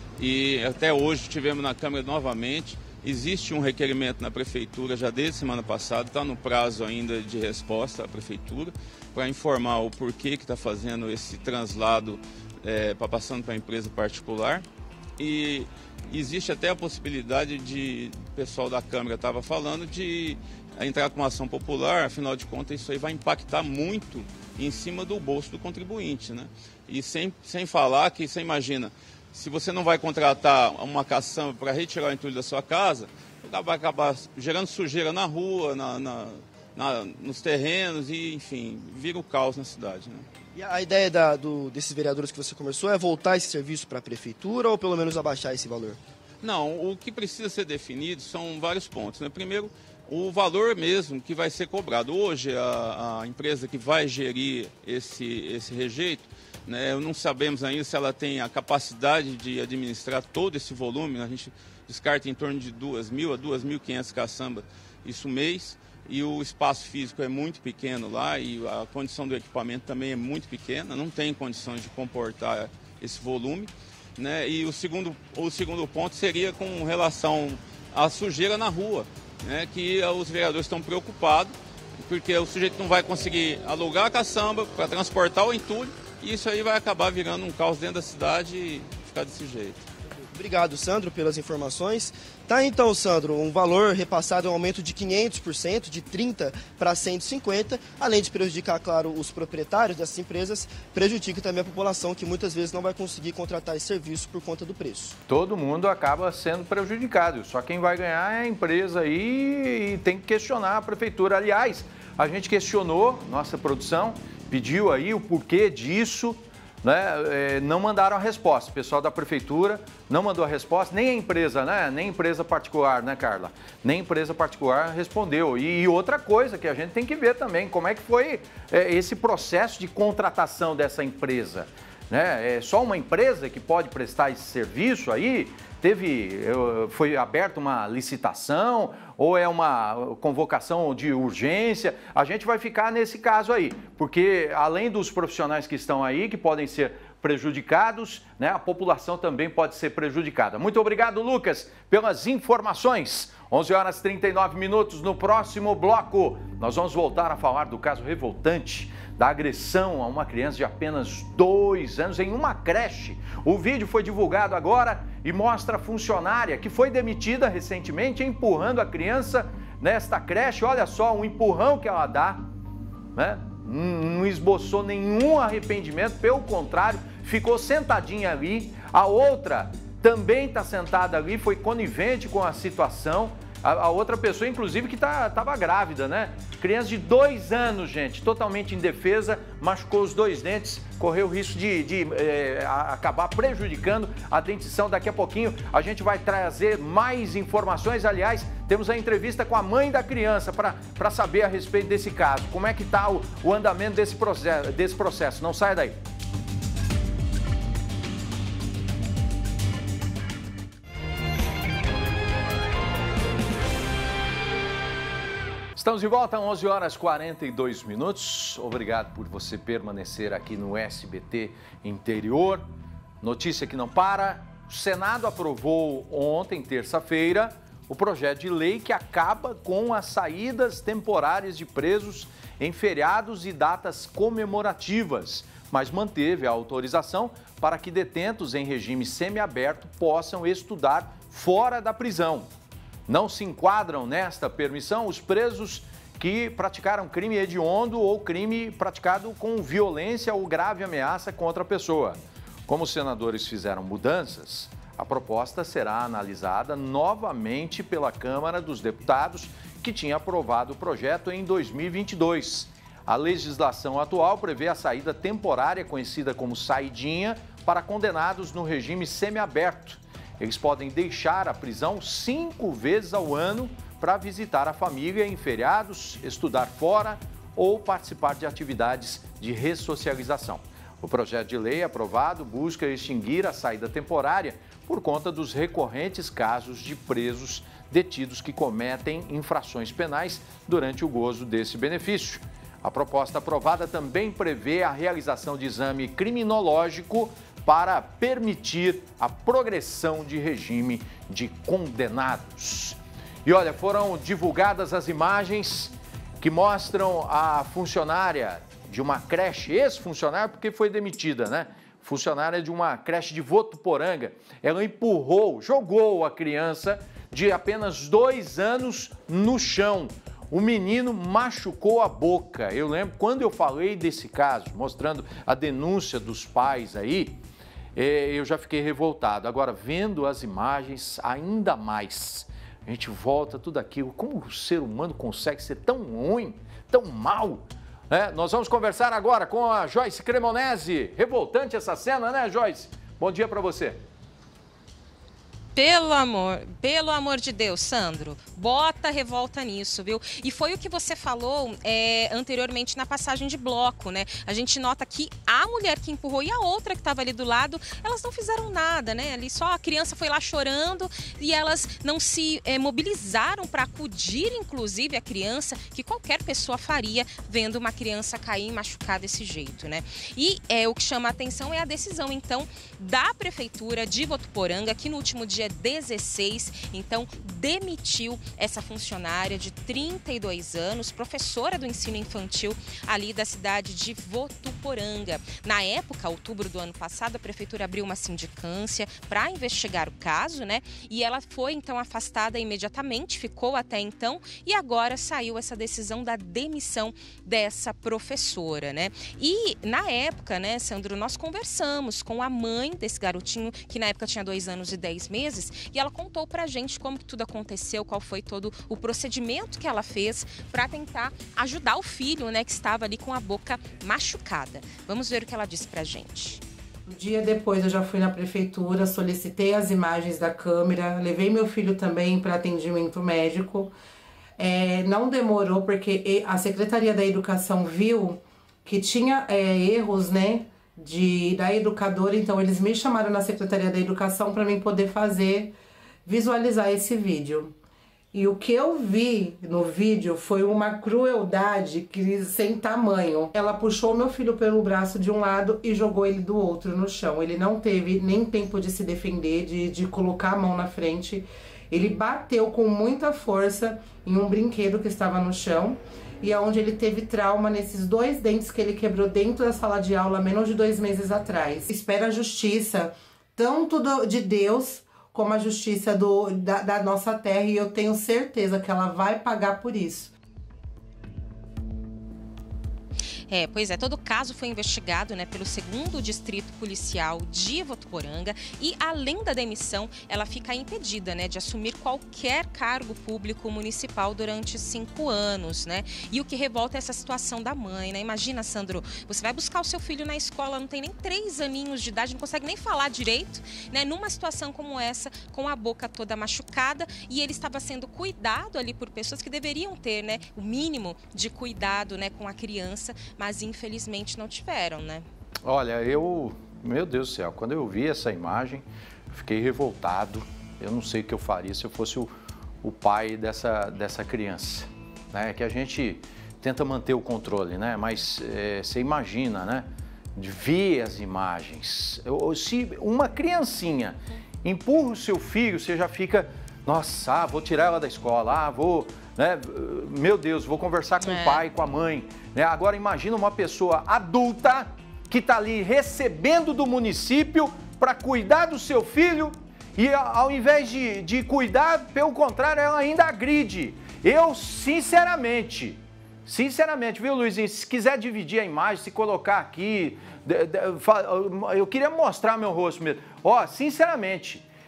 e até hoje estivemos na Câmara novamente. Existe um requerimento na Prefeitura já desde semana passada, está no prazo ainda de resposta à Prefeitura, para informar o porquê que está fazendo esse translado, é, para passando para a empresa particular. E existe até a possibilidade de, o pessoal da Câmara estava falando, de entrar com uma ação popular, afinal de contas isso aí vai impactar muito em cima do bolso do contribuinte, né? E sem, sem falar que, você imagina, se você não vai contratar uma caçamba para retirar o entulho da sua casa, vai acabar gerando sujeira na rua, na, na, na, nos terrenos e, enfim, vira o caos na cidade, né? E a ideia da, do, desses vereadores que você conversou é voltar esse serviço para a Prefeitura ou pelo menos abaixar esse valor? Não, o que precisa ser definido são vários pontos, né? Primeiro, o valor mesmo que vai ser cobrado. Hoje, a, a empresa que vai gerir esse, esse rejeito, né, não sabemos ainda se ela tem a capacidade de administrar todo esse volume. A gente descarta em torno de duas mil a duas mil e quinhentas caçambas isso mês. E o espaço físico é muito pequeno lá e a condição do equipamento também é muito pequena, não tem condições de comportar esse volume. Né? E o segundo, o segundo ponto seria com relação à sujeira na rua, né? Que os vereadores estão preocupados, porque o sujeito não vai conseguir alugar a caçamba para transportar o entulho e isso aí vai acabar virando um caos dentro da cidade e ficar desse jeito. Obrigado, Sandro, pelas informações. Tá então, Sandro, um valor repassado, um aumento de quinhentos por cento, de trinta para cento e cinquenta, além de prejudicar, claro, os proprietários dessas empresas, prejudica também a população, que muitas vezes não vai conseguir contratar esse serviço por conta do preço. Todo mundo acaba sendo prejudicado, só quem vai ganhar é a empresa aí e tem que questionar a prefeitura. Aliás, a gente questionou, nossa produção pediu aí o porquê disso, né? Não mandaram a resposta. O pessoal da prefeitura não mandou a resposta, nem a empresa, né? Nem empresa particular, né, Carla? Nem empresa particular respondeu. E, e outra coisa que a gente tem que ver também, como é que foi é, esse processo de contratação dessa empresa, né? É só uma empresa que pode prestar esse serviço aí? Teve, foi aberta uma licitação ou é uma convocação de urgência? A gente vai ficar nesse caso aí, porque além dos profissionais que estão aí, que podem ser prejudicados, né, a população também pode ser prejudicada. Muito obrigado, Lucas, pelas informações. onze horas e trinta e nove minutos. No próximo bloco, nós vamos voltar a falar do caso revoltante da agressão a uma criança de apenas dois anos em uma creche. O vídeo foi divulgado agora e mostra a funcionária que foi demitida recentemente empurrando a criança nesta creche. Olha só, um empurrão que ela dá, né? Não esboçou nenhum arrependimento, pelo contrário, ficou sentadinha ali. A outra também está sentada ali, foi conivente com a situação. A, a outra pessoa, inclusive, que estava tá, grávida, né? Criança de dois anos, gente, totalmente indefesa, machucou os dois dentes, correu o risco de, de é, acabar prejudicando a dentição. Daqui a pouquinho a gente vai trazer mais informações. Aliás, temos a entrevista com a mãe da criança para saber a respeito desse caso. Como é que está o, o andamento desse processo, desse processo. Não saia daí. Estamos de volta, onze horas e quarenta e dois minutos. Obrigado por você permanecer aqui no S B T Interior. Notícia que não para. O Senado aprovou ontem, terça-feira, o projeto de lei que acaba com as saídas temporárias de presos em feriados e datas comemorativas, mas manteve a autorização para que detentos em regime semiaberto possam estudar fora da prisão. Não se enquadram nesta permissão os presos que praticaram crime hediondo ou crime praticado com violência ou grave ameaça contra a pessoa. Como os senadores fizeram mudanças, A proposta será analisada novamente pela Câmara dos Deputados, que tinha aprovado o projeto em dois mil e vinte e dois. A legislação atual prevê a saída temporária, conhecida como saidinha, para condenados no regime semiaberto. Eles podem deixar a prisão cinco vezes ao ano para visitar a família em feriados, estudar fora ou participar de atividades de ressocialização. O projeto de lei aprovado busca extinguir a saída temporária por conta dos recorrentes casos de presos detidos que cometem infrações penais durante o gozo desse benefício. A proposta aprovada também prevê a realização de exame criminológico para permitir a progressão de regime de condenados. E olha, foram divulgadas as imagens que mostram a funcionária de uma creche, ex-funcionária, porque foi demitida, né? Funcionária de uma creche de Votuporanga. Ela empurrou, jogou a criança de apenas dois anos no chão. O menino machucou a boca. Eu lembro quando eu falei desse caso, mostrando a denúncia dos pais aí, eu já fiquei revoltado. Agora, vendo as imagens, ainda mais. A gente volta tudo aquilo. Como o ser humano consegue ser tão ruim, tão mal? É, nós vamos conversar agora com a Joyce Cremonese. Revoltante essa cena, né, Joyce? Bom dia para você. Pelo amor, pelo amor de Deus, Sandro, bota revolta nisso, viu? E foi o que você falou é, anteriormente na passagem de bloco, né? A gente nota que a mulher que empurrou e a outra que estava ali do lado, elas não fizeram nada, né? Ali só a criança foi lá chorando e elas não se é, mobilizaram para acudir, inclusive, a criança, que qualquer pessoa faria vendo uma criança cair e machucar desse jeito, né? E é, o que chama a atenção é a decisão, então, da Prefeitura de Votuporanga, que no último dia dezesseis, então, demitiu essa funcionária de trinta e dois anos, professora do ensino infantil ali da cidade de Votuporanga. Na época, outubro do ano passado, a prefeitura abriu uma sindicância para investigar o caso, né? E ela foi, então, afastada imediatamente, ficou até então, e agora saiu essa decisão da demissão dessa professora, né? E, na época, né, Sandro, nós conversamos com a mãe desse garotinho, que na época tinha dois anos e dez meses, e ela contou pra gente como que tudo aconteceu, qual foi todo o procedimento que ela fez para tentar ajudar o filho, né, que estava ali com a boca machucada. Vamos ver o que ela disse pra gente. Um dia depois eu já fui na prefeitura, solicitei as imagens da câmera, levei meu filho também para atendimento médico. É, não demorou porque a Secretaria da Educação viu que tinha é, erros, né, de, da educadora, então eles me chamaram na Secretaria da Educação para mim poder fazer, visualizar esse vídeo. E o que eu vi no vídeo foi uma crueldade que sem tamanho. Ela puxou meu filho pelo braço de um lado e jogou ele do outro no chão. Ele não teve nem tempo de se defender, de, de colocar a mão na frente. Ele bateu com muita força em um brinquedo que estava no chão, e aonde ele teve trauma nesses dois dentes que ele quebrou dentro da sala de aula menos de dois meses atrás. Espero a justiça, tanto do, de Deus, como a justiça do, da, da nossa terra, e eu tenho certeza que ela vai pagar por isso. É, pois é, todo o caso foi investigado, né, pelo segundo Distrito Policial de Votuporanga e, além da demissão, ela fica impedida, né, de assumir qualquer cargo público municipal durante cinco anos, né? E o que revolta é essa situação da mãe, né? Imagina, Sandro, você vai buscar o seu filho na escola, não tem nem três aninhos de idade, não consegue nem falar direito, né? Numa situação como essa, com a boca toda machucada, e ele estava sendo cuidado ali por pessoas que deveriam ter, né, o mínimo de cuidado, né, com a criança, mas infelizmente não tiveram, né? Olha, eu, meu Deus do céu, quando eu vi essa imagem, fiquei revoltado. Eu não sei o que eu faria se eu fosse o, o pai dessa, dessa criança, né? Que a gente tenta manter o controle, né? Mas é, você imagina, né? De ver as imagens. Eu, se uma criancinha empurra o seu filho, você já fica, nossa, ah, vou tirar ela da escola, ah, vou... Né? Meu Deus, vou conversar com é. o pai, com a mãe. Né? Agora imagina uma pessoa adulta que está ali recebendo do município para cuidar do seu filho e ao invés de, de cuidar, pelo contrário, ela ainda agride. Eu, sinceramente, sinceramente, viu, Luizinho, se quiser dividir a imagem, se colocar aqui, eu queria mostrar meu rosto mesmo. Ó, sinceramente,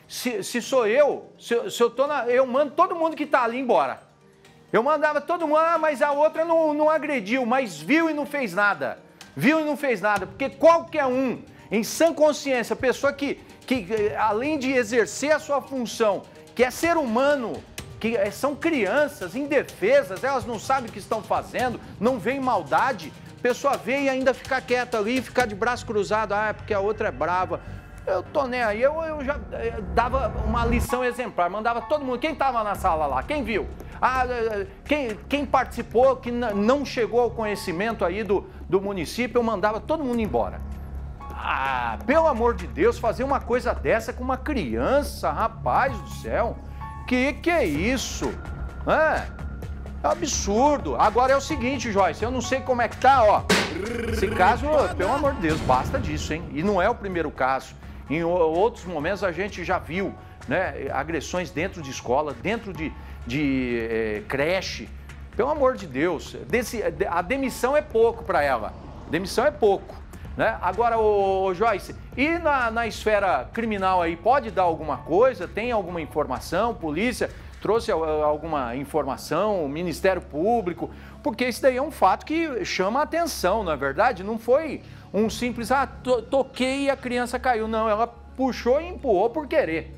se, se sou eu, se, se eu tô na, eu mando todo mundo que tá ali embora. Eu mandava todo mundo, ah, mas a outra não, não agrediu, mas viu e não fez nada. Viu e não fez nada, porque qualquer um, em sã consciência, pessoa que, que além de exercer a sua função, que é ser humano, que são crianças indefesas, elas não sabem o que estão fazendo, não veem maldade, a pessoa vê e ainda ficar quieta ali, ficar de braço cruzado, ah, é porque a outra é brava. Eu tô nem aí, eu, eu já eu dava uma lição exemplar, mandava todo mundo, quem estava na sala lá, quem viu? Ah, quem, quem participou, que não chegou ao conhecimento aí do, do município, eu mandava todo mundo embora. Ah, pelo amor de Deus, fazer uma coisa dessa com uma criança, rapaz do céu, que que é isso? É, é um absurdo. Agora é o seguinte, Joyce, eu não sei como é que tá, ó. Esse caso, pelo amor de Deus, basta disso, hein? E não é o primeiro caso. Em outros momentos a gente já viu, né, agressões dentro de escola, dentro de, de é, creche. Pelo amor de Deus, desse, a demissão é pouco para ela. Demissão é pouco, né? Agora, ô, ô, Joyce, e na, na esfera criminal aí, pode dar alguma coisa? Tem alguma informação? Polícia trouxe alguma informação? Ministério Público? Porque isso daí é um fato que chama a atenção, não é verdade? Não foi um simples, ah, to toquei e a criança caiu. Não, ela puxou e empurrou por querer.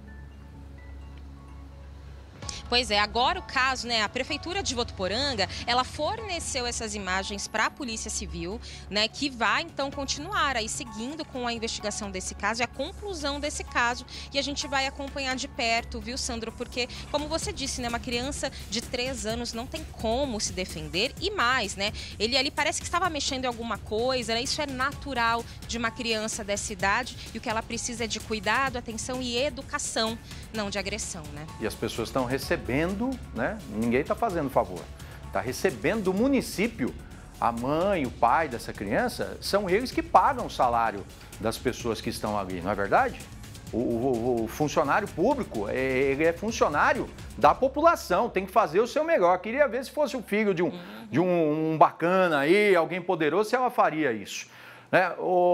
Pois é, agora o caso, né, a Prefeitura de Votuporanga, ela forneceu essas imagens para a Polícia Civil, né, que vai então continuar aí seguindo com a investigação desse caso e a conclusão desse caso, e a gente vai acompanhar de perto, viu, Sandro? Porque, como você disse, né, uma criança de três anos não tem como se defender, e mais, né, ele ali parece que estava mexendo em alguma coisa, né, isso é natural de uma criança dessa idade, e o que ela precisa é de cuidado, atenção e educação, não de agressão, né? E as pessoas estão recebendo recebendo, né? Ninguém está fazendo favor. Está recebendo do município. A mãe, o pai dessa criança, são eles que pagam o salário das pessoas que estão ali, não é verdade? O, o, o funcionário público, ele é funcionário da população, tem que fazer o seu melhor. Queria ver se fosse o filho de um, de um, um bacana aí, alguém poderoso, se ela faria isso. Né?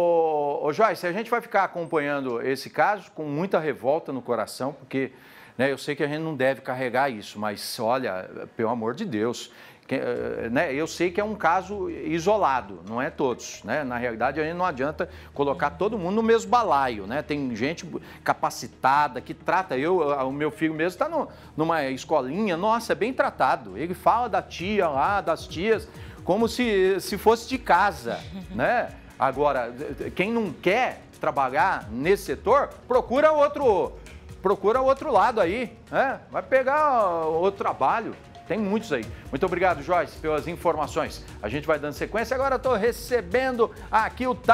Ô, ô Joyce, a gente vai ficar acompanhando esse caso com muita revolta no coração, porque né, eu sei que a gente não deve carregar isso, mas olha, pelo amor de Deus, que, né, eu sei que é um caso isolado, não é todos. Né? Na realidade, a gente não adianta colocar todo mundo no mesmo balaio. Né? Tem gente capacitada que trata. Eu, o meu filho mesmo está numa escolinha, nossa, é bem tratado. Ele fala da tia lá, das tias, como se, se fosse de casa. Né? Agora, quem não quer trabalhar nesse setor, procura outro... Procura outro lado aí, né? Vai pegar outro trabalho. Tem muitos aí. Muito obrigado, Joyce, pelas informações. A gente vai dando sequência. Agora eu estou recebendo aqui o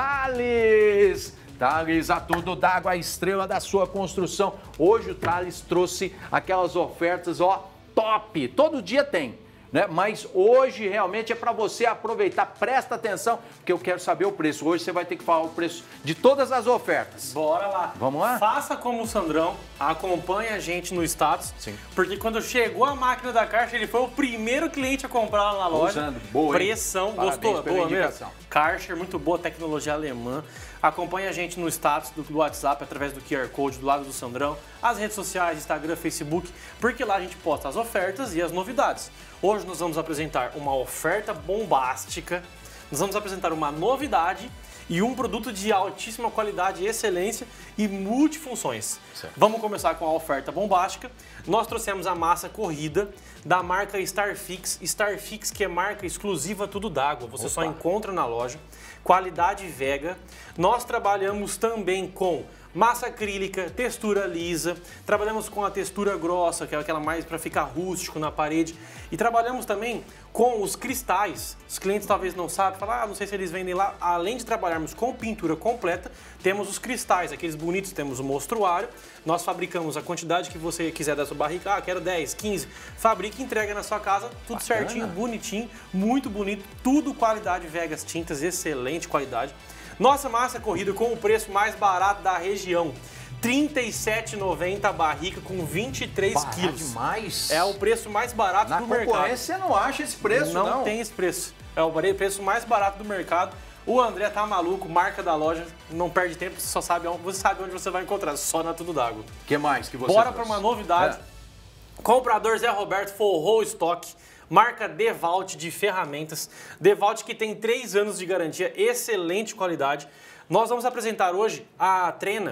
Thales. Thales, a tudo d'água, a estrela da sua construção. Hoje o Thales trouxe aquelas ofertas, ó, top. Todo dia tem. Né? Mas hoje realmente é para você aproveitar, presta atenção, porque eu quero saber o preço. Hoje você vai ter que falar o preço de todas as ofertas. Bora lá. Vamos lá? Faça como o Sandrão, acompanhe a gente no status. Sim. Porque quando chegou a máquina da Karcher, ele foi o primeiro cliente a comprar lá na loja. Usando. Boa, pressão, parabéns gostou? Pela Boa indicação. mesmo? Karcher, muito boa, tecnologia alemã. Acompanhe a gente no status do WhatsApp, através do Q R Code do lado do Sandrão, as redes sociais, Instagram, Facebook, porque lá a gente posta as ofertas e as novidades. Hoje nós vamos apresentar uma oferta bombástica, nós vamos apresentar uma novidade e um produto de altíssima qualidade, excelência e multifunções. Certo. Vamos começar com a oferta bombástica. Nós trouxemos a massa corrida da marca Starfix. Starfix, que é marca exclusiva Tudo d'Água, você Opa. só encontra na loja. Qualidade Vega. Nós trabalhamos também com massa acrílica, textura lisa, trabalhamos com a textura grossa, que é aquela mais para ficar rústico na parede, e trabalhamos também com os cristais. Os clientes talvez não sabem, falam, ah, não sei se eles vendem lá. Além de trabalharmos com pintura completa, temos os cristais, aqueles bonitos, temos o mostruário, nós fabricamos a quantidade que você quiser da sua barrica, ah, quero dez, quinze, fabrica e entrega na sua casa, tudo Bacana. certinho, bonitinho, muito bonito, tudo qualidade Vegas Tintas, excelente qualidade. Nossa massa corrida com o preço mais barato da região, trinta e sete reais e noventa centavos a barrica com vinte e três quilos. Demais. É o preço mais barato Na do mercado. Na concorrência você não acha esse preço, não? Não tem esse preço. É o preço mais barato do mercado. O André tá maluco, marca da loja, não perde tempo, você só sabe onde você sabe onde você vai encontrar, só na Tudo d'Água. O que mais que você Bora trouxe? para uma novidade. É. Comprador Zé Roberto forrou o estoque. Marca DeWalt de ferramentas. DeWalt que tem três anos de garantia, excelente qualidade. Nós vamos apresentar hoje a trena,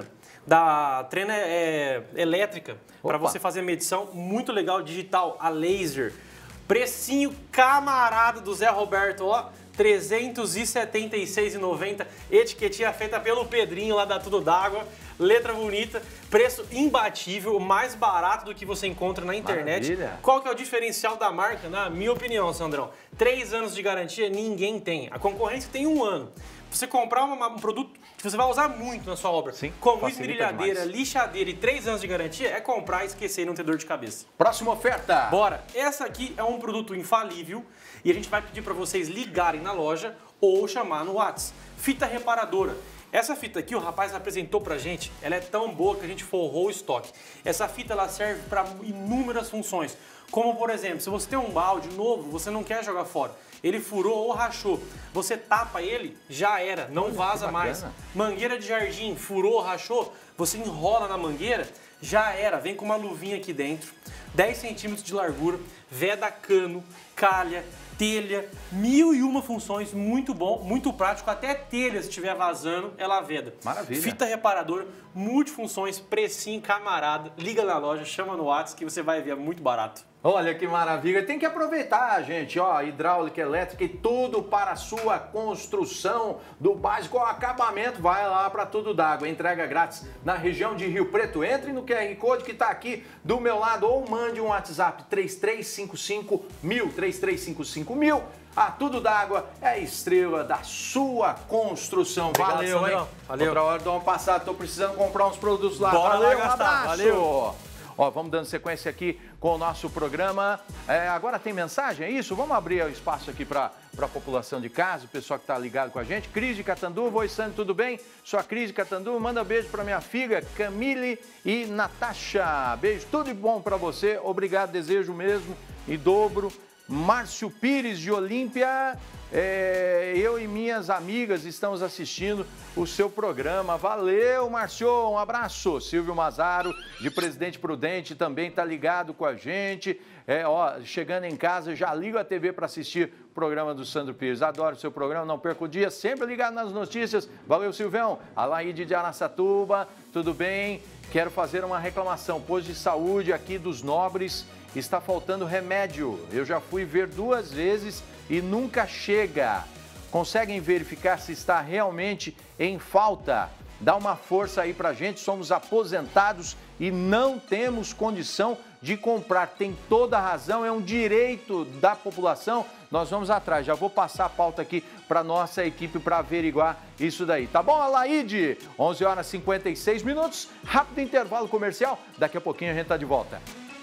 da trena é, elétrica, para você fazer medição, muito legal, digital, a laser. Precinho camarada do Zé Roberto, ó, trezentos e setenta e seis reais e noventa centavos, etiquetinha feita pelo Pedrinho lá da Tudo d'Água, letra bonita, preço imbatível, mais barato do que você encontra na internet. Maravilha. Qual que é o diferencial da marca? Na minha opinião, Sandrão, três anos de garantia ninguém tem, a concorrência tem um ano. Você comprar uma, um produto que você vai usar muito na sua obra, Sim, como esmerilhadeira, lixadeira e três anos de garantia, é comprar, esquecer e não ter dor de cabeça. Próxima oferta. Bora. Essa aqui é um produto infalível e a gente vai pedir para vocês ligarem na loja ou chamar no WhatsApp. Fita reparadora. Essa fita aqui o rapaz apresentou pra gente, ela é tão boa que a gente forrou o estoque. Essa fita ela serve para inúmeras funções, como por exemplo, se você tem um balde novo, você não quer jogar fora, ele furou ou rachou, você tapa ele, já era, não vaza mais. Mangueira de jardim, furou ou rachou, você enrola na mangueira, já era, vem com uma luvinha aqui dentro, dez centímetros de largura, veda cano, calha, telha, mil e uma funções, muito bom, muito prático, até telha se estiver vazando, ela veda. Maravilha. Fita reparadora, multifunções, precinho, camarada, liga na loja, chama no WhatsApp que você vai ver, é muito barato. Olha que maravilha, tem que aproveitar, gente, ó, hidráulica, elétrica e tudo para a sua construção, do básico ao acabamento, vai lá para Tudo d'Água, entrega grátis na região de Rio Preto. Entre no Q R Code que está aqui do meu lado ou mande um WhatsApp três três cinco cinco mil, três três cinco cinco mil. A Tudo d'Água é a estrela da sua construção. Obrigado, Valeu, Sandrão. hein? Valeu. Outra hora, dá uma passada, tô precisando comprar uns produtos lá. Bora Valeu, lá gastar. um abraço. Valeu. Ó, vamos dando sequência aqui com o nosso programa. É, agora tem mensagem, é isso? Vamos abrir o espaço aqui para a população de casa, o pessoal que está ligado com a gente. Cris de Catanduva, oi Sandro, tudo bem? Sou a Cris de Catanduva, manda beijo para minha filha Camille e Natasha. Beijo, tudo de bom para você, obrigado, desejo mesmo em dobro. Márcio Pires de Olímpia, é, eu e minhas amigas estamos assistindo o seu programa. Valeu, Márcio, um abraço. Silvio Mazaro, de Presidente Prudente, também está ligado com a gente. É, ó, chegando em casa, já ligo a T V para assistir o programa do Sandro Pires. Adoro o seu programa, não perco o dia, sempre ligado nas notícias. Valeu, Silvão. Alaide de Araçatuba, tudo bem? Quero fazer uma reclamação. Posto de saúde aqui dos Nobres, está faltando remédio. Eu já fui ver duas vezes e nunca chega. Conseguem verificar se está realmente em falta? Dá uma força aí pra gente, somos aposentados e não temos condição de comprar. Tem toda a razão, é um direito da população. Nós vamos atrás. Já vou passar a pauta aqui para nossa equipe para averiguar isso daí. Tá bom, Alaide? onze horas e cinquenta e seis minutos. Rápido intervalo comercial. Daqui a pouquinho a gente tá de volta.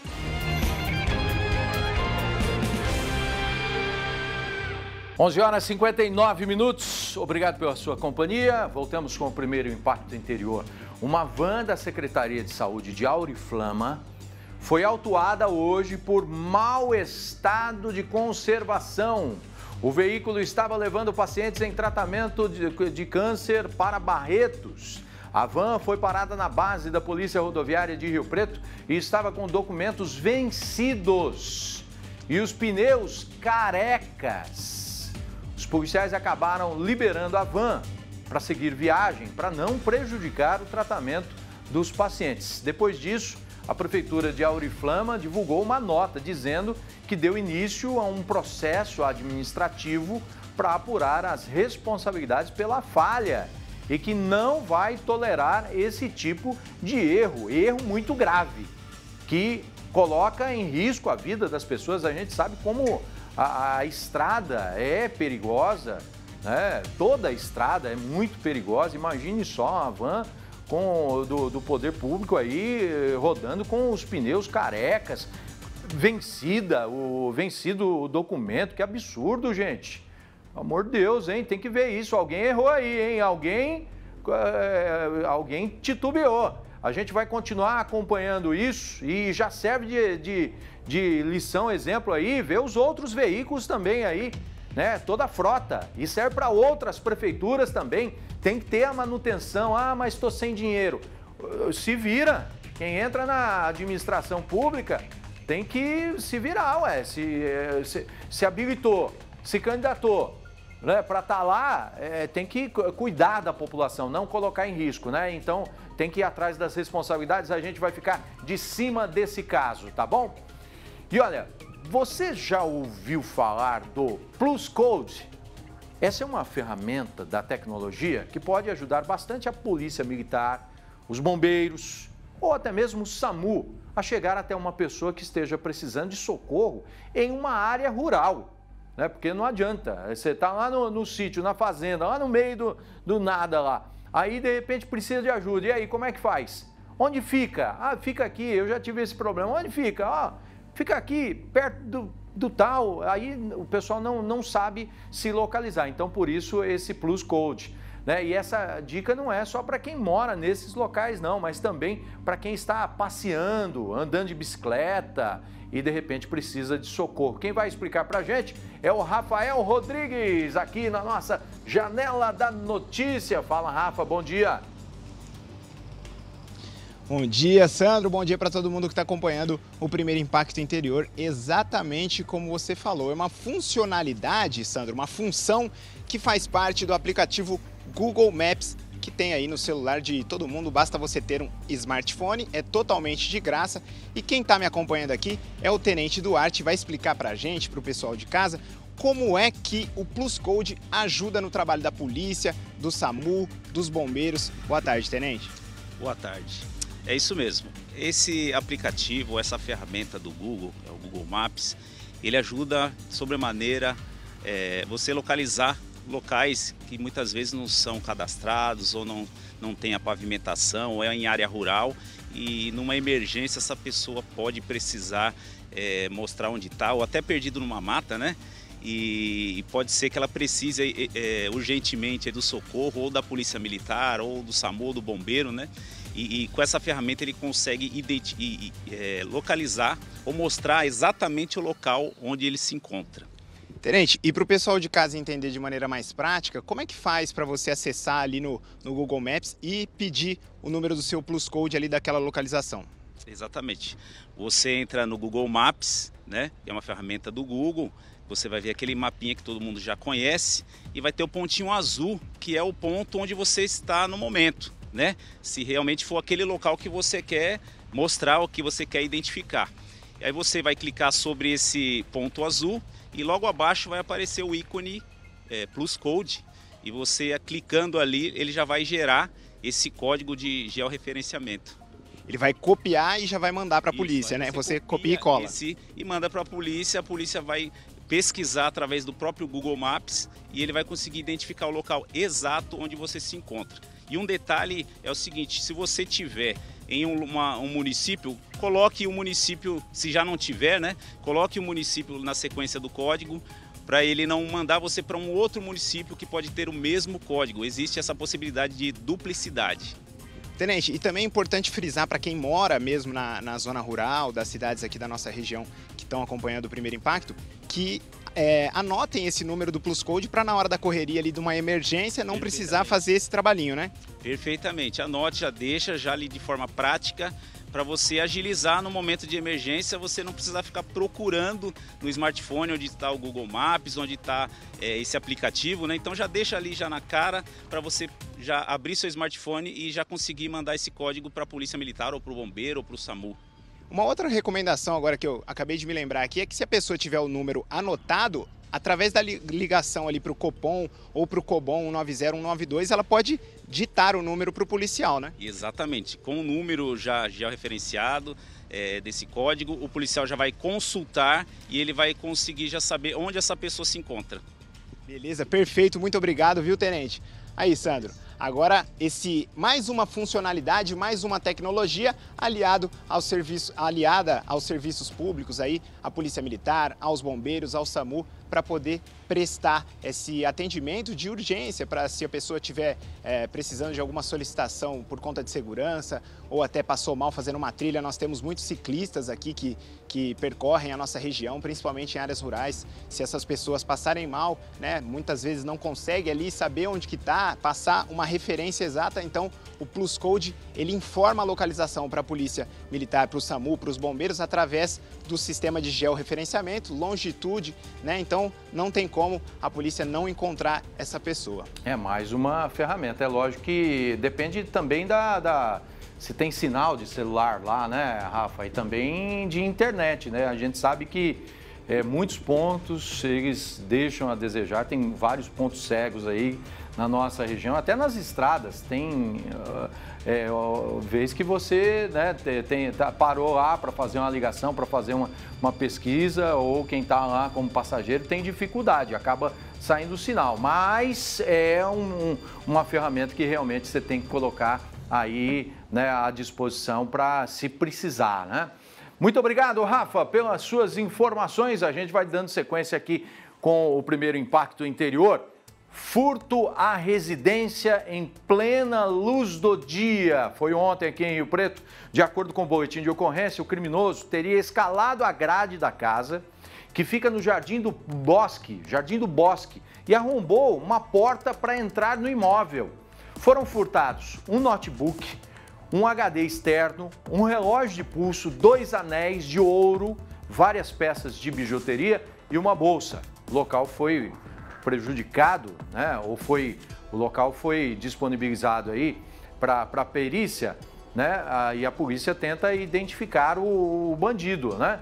onze horas e cinquenta e nove minutos, obrigado pela sua companhia. Voltamos com o primeiro impacto interior. Uma van da Secretaria de Saúde de Auriflama foi autuada hoje por mau estado de conservação. O veículo estava levando pacientes em tratamento de, de câncer para Barretos. A van foi parada na base da Polícia Rodoviária de Rio Preto e estava com documentos vencidos e os pneus carecas. Os policiais acabaram liberando a van para seguir viagem, para não prejudicar o tratamento dos pacientes. Depois disso, a Prefeitura de Auriflama divulgou uma nota dizendo que deu início a um processo administrativo para apurar as responsabilidades pela falha e que não vai tolerar esse tipo de erro, erro muito grave, que coloca em risco a vida das pessoas. A gente sabe como A, a estrada é perigosa, né? Toda a estrada é muito perigosa. Imagine só uma van com, do, do poder público aí rodando com os pneus carecas, vencida, o, vencido o documento. Que absurdo, gente. Pelo amor de Deus, hein? Tem que ver isso. Alguém errou aí, hein? Alguém, é, alguém titubeou. A gente vai continuar acompanhando isso e já serve de, de, de lição, exemplo aí, ver os outros veículos também aí né? Toda a frota. E serve para outras prefeituras também. Tem que ter a manutenção. Ah, mas estou sem dinheiro. Se vira. Quem entra na administração pública tem que se virar, ué. Se, se, se habilitou, se candidatou, né, para estar lá, é, tem que cuidar da população, não colocar em risco, né? Então, tem que ir atrás das responsabilidades, a gente vai ficar de cima desse caso, tá bom? E olha, você já ouviu falar do Plus Code? Essa é uma ferramenta da tecnologia que pode ajudar bastante a polícia militar, os bombeiros ou até mesmo o SAMU a chegar até uma pessoa que esteja precisando de socorro em uma área rural. Né? Porque não adianta, você está lá no, no sítio, na fazenda, lá no meio do, do nada lá, aí de repente precisa de ajuda, e aí como é que faz? Onde fica? Ah, fica aqui, eu já tive esse problema, onde fica? Ah, fica aqui, perto do, do tal, aí o pessoal não, não sabe se localizar, então por isso esse Plus Code. Né? E essa dica não é só para quem mora nesses locais não, mas também para quem está passeando, andando de bicicleta, e de repente precisa de socorro. Quem vai explicar para a gente é o Rafael Rodrigues, aqui na nossa Janela da Notícia. Fala, Rafa, bom dia. Bom dia, Sandro. Bom dia para todo mundo que está acompanhando o Primeiro Impacto Interior. Exatamente como você falou, é uma funcionalidade, Sandro, uma função que faz parte do aplicativo Google Maps, que tem aí no celular de todo mundo, basta você ter um smartphone, é totalmente de graça. E quem está me acompanhando aqui é o Tenente Duarte, vai explicar para a gente, para o pessoal de casa, como é que o Plus Code ajuda no trabalho da polícia, do SAMU, dos bombeiros. Boa tarde, Tenente. Boa tarde. É isso mesmo. Esse aplicativo, essa ferramenta do Google, é o Google Maps, ele ajuda sobremaneira é, você localizar locais que muitas vezes não são cadastrados ou não, não tem a pavimentação, ou é em área rural, e numa emergência essa pessoa pode precisar é, mostrar onde está, ou até perdido numa mata, né? E, e pode ser que ela precise é, urgentemente do socorro ou da polícia militar, ou do SAMU, ou do bombeiro, né? E, e com essa ferramenta ele consegue e, é, localizar ou mostrar exatamente o local onde ele se encontra. Tenente, e para o pessoal de casa entender de maneira mais prática, como é que faz para você acessar ali no, no Google Maps e pedir o número do seu Plus Code ali daquela localização? Exatamente. Você entra no Google Maps, né? Que é uma ferramenta do Google, você vai ver aquele mapinha que todo mundo já conhece e vai ter o pontinho azul, que é o ponto onde você está no momento, né? Se realmente for aquele local que você quer mostrar, o que você quer identificar. E aí você vai clicar sobre esse ponto azul, e logo abaixo vai aparecer o ícone é, Plus Code, e você clicando ali, ele já vai gerar esse código de georreferenciamento. Ele vai copiar e já vai mandar para a polícia, né? Você, você copia e cola. Esse, e manda para a polícia, a polícia vai pesquisar através do próprio Google Maps e ele vai conseguir identificar o local exato onde você se encontra. E um detalhe é o seguinte, se você tiver em um, uma, um município, coloque o município, se já não tiver, né? Coloque o município na sequência do código, para ele não mandar você para um outro município que pode ter o mesmo código. Existe essa possibilidade de duplicidade. Tenente, e também é importante frisar para quem mora mesmo na, na zona rural, das cidades aqui da nossa região que estão acompanhando o Primeiro Impacto, que é, anotem esse número do Plus Code para na hora da correria ali de uma emergência não precisar fazer esse trabalhinho, né? Perfeitamente, anote, já deixa já ali de forma prática para você agilizar no momento de emergência, você não precisar ficar procurando no smartphone onde está o Google Maps, onde está é, esse aplicativo, né? Então já deixa ali já na cara para você já abrir seu smartphone e já conseguir mandar esse código para a Polícia Militar ou para o Bombeiro ou para o SAMU. Uma outra recomendação agora que eu acabei de me lembrar aqui é que se a pessoa tiver o número anotado, através da ligação ali para o Copom ou para o Cobom um nove zero um nove dois, ela pode ditar o número para o policial, né? Exatamente. Com o número já, já referenciado é, desse código, o policial já vai consultar e ele vai conseguir já saber onde essa pessoa se encontra. Beleza, perfeito. Muito obrigado, viu, Tenente? Aí, Sandro, Agora, esse mais uma funcionalidade, mais uma tecnologia aliado ao serviço, aliada aos serviços públicos, aí, à Polícia Militar, aos bombeiros, ao SAMU, para poder prestar esse atendimento de urgência para se a pessoa estiver é, precisando de alguma solicitação por conta de segurança ou até passou mal fazendo uma trilha. Nós temos muitos ciclistas aqui que, que percorrem a nossa região, principalmente em áreas rurais. Se essas pessoas passarem mal, né, muitas vezes não conseguem ali saber onde que está, passar uma referência exata, então o Plus Code ele informa a localização para a Polícia Militar, para o SAMU, para os bombeiros através do sistema de georreferenciamento, longitude, né? Então não tem como a polícia não encontrar essa pessoa. É mais uma ferramenta, é lógico que depende também da, da se tem sinal de celular lá, né, Rafa, e também de internet, né? A gente sabe que é, muitos pontos eles deixam a desejar, tem vários pontos cegos aí na nossa região, até nas estradas tem é, vez que você, né, tem, tá, parou lá para fazer uma ligação, para fazer uma, uma pesquisa, ou quem está lá como passageiro tem dificuldade, acaba saindo o sinal, mas é um, uma ferramenta que realmente você tem que colocar aí, né, à disposição para se precisar, né? Muito obrigado, Rafa, pelas suas informações. A gente vai dando sequência aqui com o primeiro impacto interior. Furto à residência em plena luz do dia. Foi ontem aqui em Rio Preto. De acordo com o boletim de ocorrência, o criminoso teria escalado a grade da casa, que fica no Jardim do Bosque, Jardim do Bosque, e arrombou uma porta para entrar no imóvel. Foram furtados um notebook, um H D externo, um relógio de pulso, dois anéis de ouro, várias peças de bijuteria e uma bolsa. O local foi prejudicado, né? Ou foi, o local foi disponibilizado aí para a perícia, né? E a polícia tenta identificar o, o bandido, né?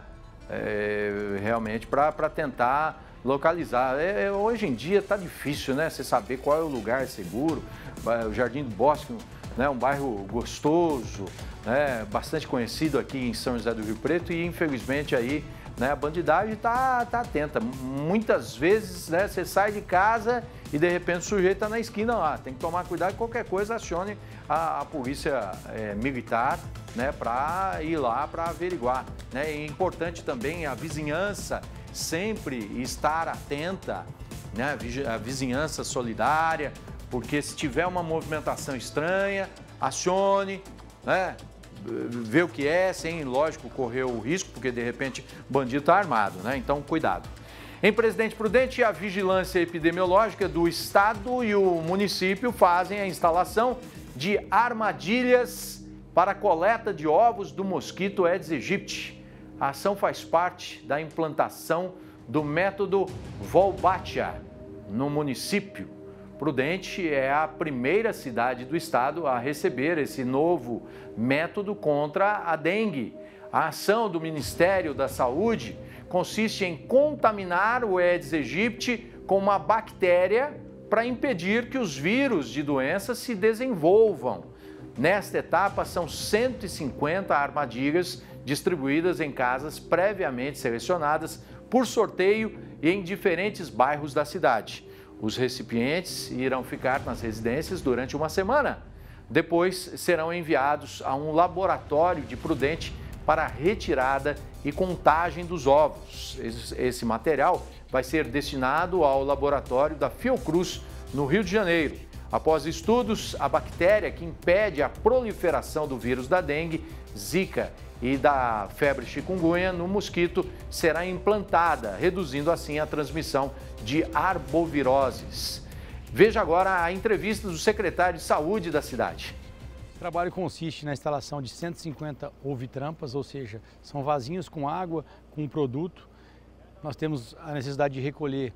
É, realmente para tentar localizar. É, hoje em dia tá difícil, né? Você saber qual é o lugar seguro. O Jardim do Bosque, né? Um bairro gostoso, né? Bastante conhecido aqui em São José do Rio Preto e infelizmente aí, né, a bandidagem está tá atenta. Muitas vezes, né, você sai de casa e de repente o sujeito está na esquina lá. Tem que tomar cuidado, qualquer coisa acione a, a polícia é, militar, né, para ir lá para averiguar. Né? É importante também a vizinhança sempre estar atenta, né, a vizinhança solidária, porque se tiver uma movimentação estranha, acione, né? Ver o que é, sem, lógico, correr o risco, porque de repente o bandido está armado, né? Então, cuidado. Em Presidente Prudente, a Vigilância Epidemiológica do Estado e o município fazem a instalação de armadilhas para a coleta de ovos do mosquito Aedes aegypti. A ação faz parte da implantação do método Volbátia no município. Prudente é a primeira cidade do estado a receber esse novo método contra a dengue. A ação do Ministério da Saúde consiste em contaminar o Aedes aegypti com uma bactéria para impedir que os vírus de doenças se desenvolvam. Nesta etapa, são cento e cinquenta armadilhas distribuídas em casas previamente selecionadas por sorteio e em diferentes bairros da cidade. Os recipientes irão ficar nas residências durante uma semana. Depois serão enviados a um laboratório de Prudente para retirada e contagem dos ovos. Esse material vai ser destinado ao laboratório da Fiocruz, no Rio de Janeiro. Após estudos, a bactéria que impede a proliferação do vírus da dengue, Zika e da febre chikungunya no mosquito será implantada, reduzindo assim a transmissão de arboviroses. Veja agora a entrevista do secretário de Saúde da cidade. O trabalho consiste na instalação de cento e cinquenta ovitrampas, ou seja, são vasinhos com água, com produto. Nós temos a necessidade de recolher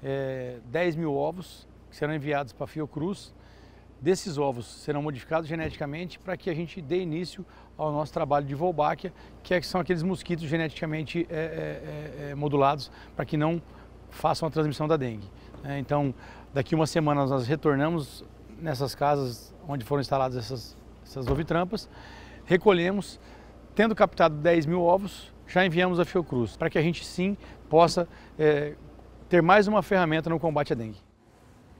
é, dez mil ovos, que serão enviados para a Fiocruz. Desses ovos serão modificados geneticamente para que a gente dê início ao nosso trabalho de Wolbachia, que, é, que são aqueles mosquitos geneticamente é, é, é, modulados para que não façam a transmissão da dengue. É, então, daqui uma semana nós retornamos nessas casas onde foram instaladas essas, essas ovitrampas, recolhemos, tendo captado dez mil ovos, já enviamos a Fiocruz, para que a gente sim possa é, ter mais uma ferramenta no combate à dengue.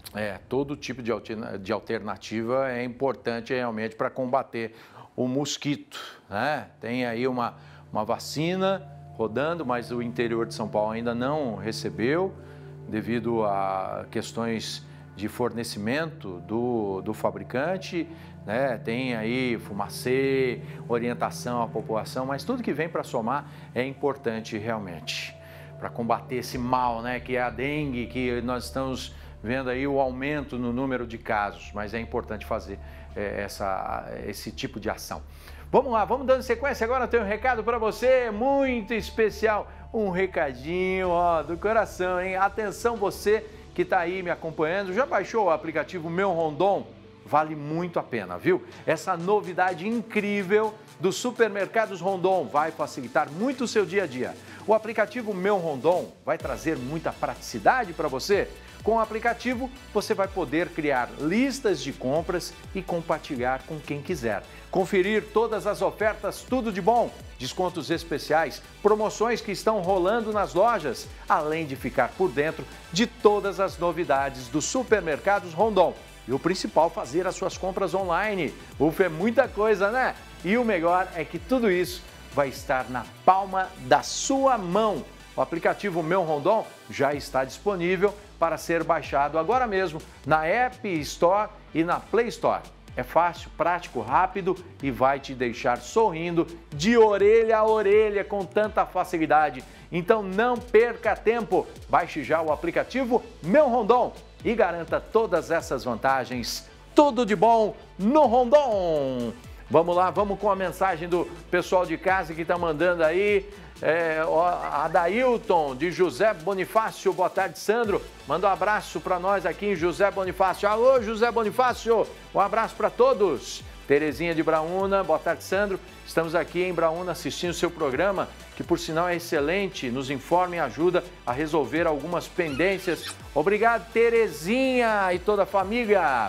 É, todo tipo de alterna- de alternativa é importante realmente para combater o mosquito, né? Tem aí uma, uma vacina rodando, mas o interior de São Paulo ainda não recebeu, devido a questões de fornecimento do, do fabricante, né? Tem aí fumacê, orientação à população, mas tudo que vem para somar é importante realmente, para combater esse mal, né? Que é a dengue, que nós estamos vendo aí o aumento no número de casos, mas é importante fazer é, essa, esse tipo de ação. Vamos lá, vamos dando sequência. Agora eu tenho um recado para você, muito especial, um recadinho ó, do coração, hein? Atenção você que está aí me acompanhando, já baixou o aplicativo Meu Rondon? Vale muito a pena, viu? Essa novidade incrível dos supermercados Rondon vai facilitar muito o seu dia a dia. O aplicativo Meu Rondon vai trazer muita praticidade para você. Com o aplicativo, você vai poder criar listas de compras e compartilhar com quem quiser. Conferir todas as ofertas, tudo de bom, descontos especiais, promoções que estão rolando nas lojas, além de ficar por dentro de todas as novidades dos supermercados Rondon. E o principal, fazer as suas compras online. Ufa, é muita coisa, né? E o melhor é que tudo isso vai estar na palma da sua mão. O aplicativo Meu Rondon já está disponível para ser baixado agora mesmo na App Store e na Play Store. É fácil, prático, rápido e vai te deixar sorrindo de orelha a orelha com tanta facilidade. Então não perca tempo, baixe já o aplicativo Meu Rondon e garanta todas essas vantagens. Tudo de bom no Rondon! Vamos lá, vamos com a mensagem do pessoal de casa que está mandando aí. É, a Dailton de José Bonifácio, boa tarde, Sandro. Manda um abraço para nós aqui em José Bonifácio. Alô, José Bonifácio, um abraço para todos. Terezinha de Braúna, boa tarde, Sandro. Estamos aqui em Braúna assistindo o seu programa, que por sinal é excelente, nos informa e ajuda a resolver algumas pendências. Obrigado, Terezinha e toda a família.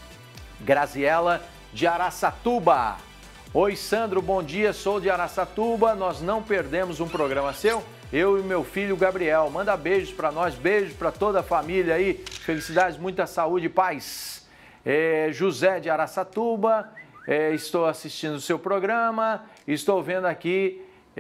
Graziela de Araçatuba. Oi, Sandro, bom dia, sou de Araçatuba, nós não perdemos um programa seu, eu e meu filho Gabriel. Manda beijos para nós, beijos para toda a família aí, felicidades, muita saúde e paz. É, José de Araçatuba, é, estou assistindo o seu programa, estou vendo aqui,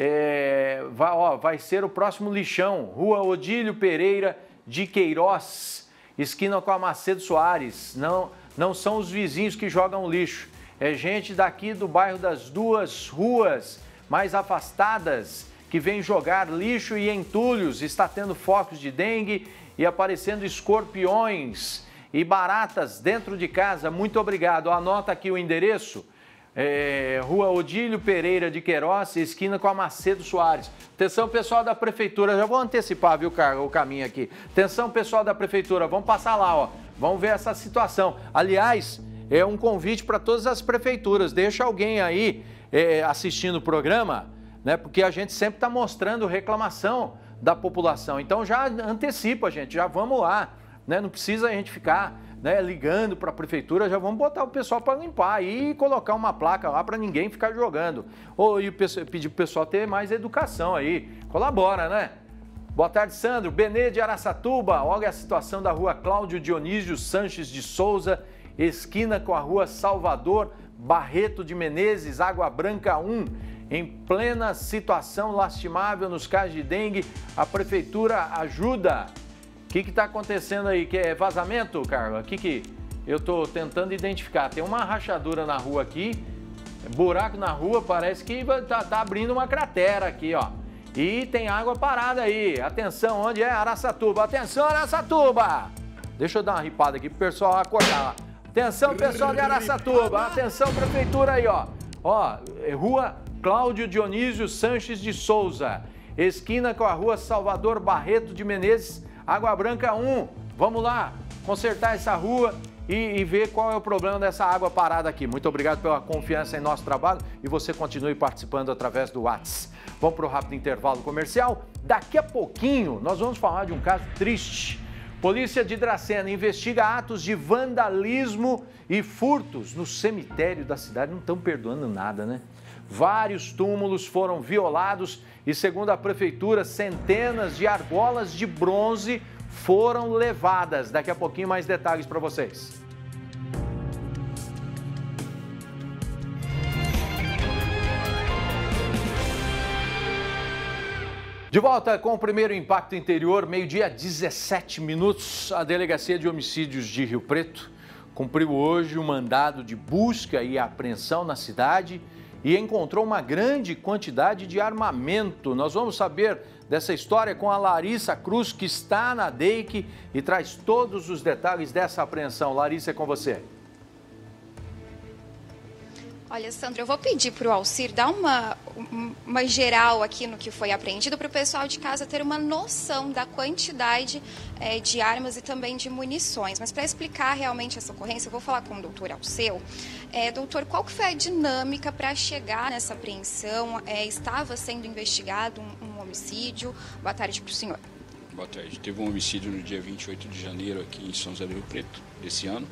é, vai, ó, vai ser o próximo lixão, Rua Odílio Pereira de Queiroz, esquina com a Macedo Soares. Não, não são os vizinhos que jogam lixo. É gente daqui do bairro das duas ruas mais afastadas que vem jogar lixo e entulhos. Está tendo focos de dengue e aparecendo escorpiões e baratas dentro de casa. Muito obrigado. Anota aqui o endereço. É, Rua Odílio Pereira de Queiroz, esquina com a Macedo Soares. Atenção, pessoal da Prefeitura. Já vou antecipar, viu, o caminho aqui. Atenção, pessoal da Prefeitura. Vamos passar lá, ó. Vamos ver essa situação. Aliás, é um convite para todas as prefeituras. Deixa alguém aí é, assistindo o programa, né? Porque a gente sempre está mostrando reclamação da população. Então já antecipa, gente, já vamos lá, né? Não precisa a gente ficar, né, ligando para a prefeitura, já vamos botar o pessoal para limpar e colocar uma placa lá para ninguém ficar jogando. Ou e pedir para o pessoal ter mais educação aí. Colabora, né? Boa tarde, Sandro. Benê de Araçatuba. Olha a situação da rua Cláudio Dionísio Sanches de Souza, esquina com a rua Salvador Barreto de Menezes, Água Branca um, em plena situação lastimável nos casos de dengue. A prefeitura ajuda. O que está acontecendo aí? Que é vazamento, Carla? O que, que eu estou tentando identificar? Tem uma rachadura na rua aqui, buraco na rua, parece que está tá abrindo uma cratera aqui, ó. E tem água parada aí. Atenção, onde é? Araçatuba. Atenção, Araçatuba! Deixa eu dar uma ripada aqui para o pessoal acordar. Atenção, pessoal de Araçatuba. Atenção, prefeitura aí, ó. Ó, rua Cláudio Dionísio Sanches de Souza, esquina com a rua Salvador Barreto de Menezes, Água Branca um. Vamos lá consertar essa rua e, e ver qual é o problema dessa água parada aqui. Muito obrigado pela confiança em nosso trabalho e você continue participando através do WhatsApp. Vamos para o rápido intervalo comercial. Daqui a pouquinho nós vamos falar de um caso triste. Polícia de Dracena investiga atos de vandalismo e furtos no cemitério da cidade. Não estão perdoando nada, né? Vários túmulos foram violados e, segundo a prefeitura, centenas de argolas de bronze foram levadas. Daqui a pouquinho mais detalhes para vocês. De volta com o primeiro Impacto Interior, meio-dia, dezessete minutos. A Delegacia de Homicídios de Rio Preto cumpriu hoje um mandado de busca e apreensão na cidade e encontrou uma grande quantidade de armamento. Nós vamos saber dessa história com a Larissa Cruz, que está na D E I C e traz todos os detalhes dessa apreensão. Larissa, é com você. Olha, Sandra, eu vou pedir para o Alcir dar uma, uma geral aqui no que foi apreendido para o pessoal de casa ter uma noção da quantidade é, de armas e também de munições. Mas para explicar realmente essa ocorrência, eu vou falar com o doutor Alceu. É, doutor, qual que foi a dinâmica para chegar nessa apreensão? É, estava sendo investigado um, um homicídio? Boa tarde para o senhor. Boa tarde. Teve um homicídio no dia vinte e oito de janeiro aqui em São José do Rio Preto, desse ano.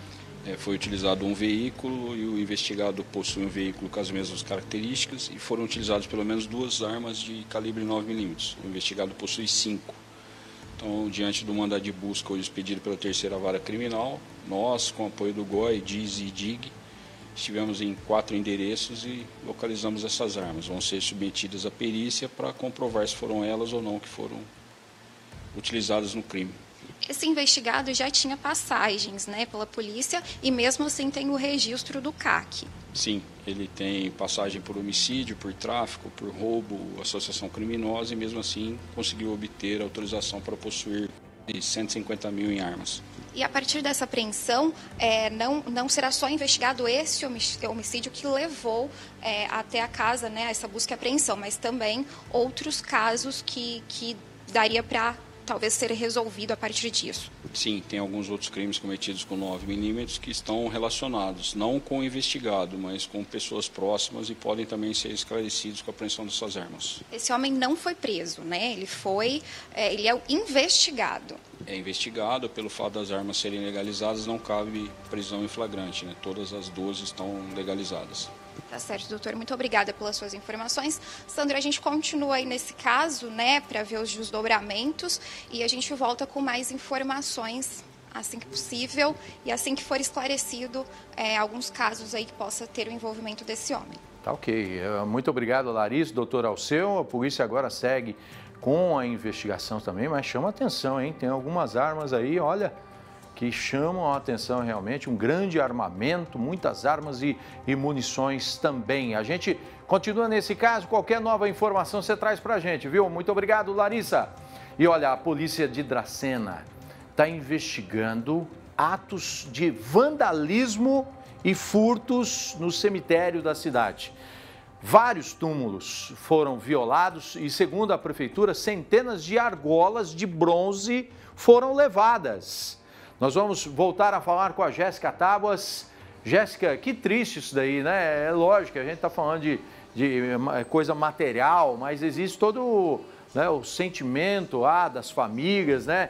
É, foi utilizado um veículo e o investigado possui um veículo com as mesmas características e foram utilizadas pelo menos duas armas de calibre nove milímetros. O investigado possui cinco. Então, diante do mandado de busca hoje expedido pela terceira vara criminal, nós, com apoio do G O I, D I S e D I G, estivemos em quatro endereços e localizamos essas armas. Vão ser submetidas à perícia para comprovar se foram elas ou não que foram utilizadas no crime. Esse investigado já tinha passagens, né, pela polícia e mesmo assim tem o registro do C A C. Sim, ele tem passagem por homicídio, por tráfico, por roubo, associação criminosa e mesmo assim conseguiu obter autorização para possuir cento e cinquenta mil em armas. E a partir dessa apreensão, é, não, não será só investigado esse homicídio que levou é, até a casa, né, essa busca e apreensão, mas também outros casos que, que daria para talvez ser resolvido a partir disso. Sim, tem alguns outros crimes cometidos com nove milímetros que estão relacionados, não com o investigado, mas com pessoas próximas e podem também ser esclarecidos com a apreensão dessas armas. Esse homem não foi preso, né? Ele foi, é, ele é o investigado. É investigado, pelo fato das armas serem legalizadas, não cabe prisão em flagrante, né? Todas as doze estão legalizadas. Tá certo, doutor. Muito obrigada pelas suas informações. Sandra, a gente continua aí nesse caso, né, para ver os desdobramentos e a gente volta com mais informações assim que possível e assim que for esclarecido é, alguns casos aí que possa ter o envolvimento desse homem. Tá ok. Muito obrigado, Larissa, doutor Alceu. A polícia agora segue com a investigação também, mas chama atenção, hein? Tem algumas armas aí, olha, que chamam a atenção realmente, um grande armamento, muitas armas e, e munições também. A gente continua nesse caso, qualquer nova informação você traz pra gente, viu? Muito obrigado, Larissa. E olha, a polícia de Dracena está investigando atos de vandalismo e furtos no cemitério da cidade. Vários túmulos foram violados e, segundo a prefeitura, centenas de argolas de bronze foram levadas. Nós vamos voltar a falar com a Jéssica Tábuas. Jéssica, que triste isso daí, né? É lógico que a gente está falando de, de coisa material, mas existe todo, né, o sentimento ah, das famílias, né?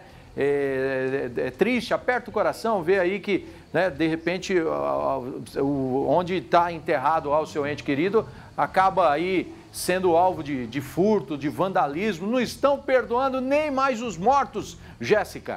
É, é, é triste, aperta o coração ver aí que, né, de repente, onde está enterrado lá o seu ente querido, acaba aí sendo alvo de, de furto, de vandalismo. Não estão perdoando nem mais os mortos, Jéssica.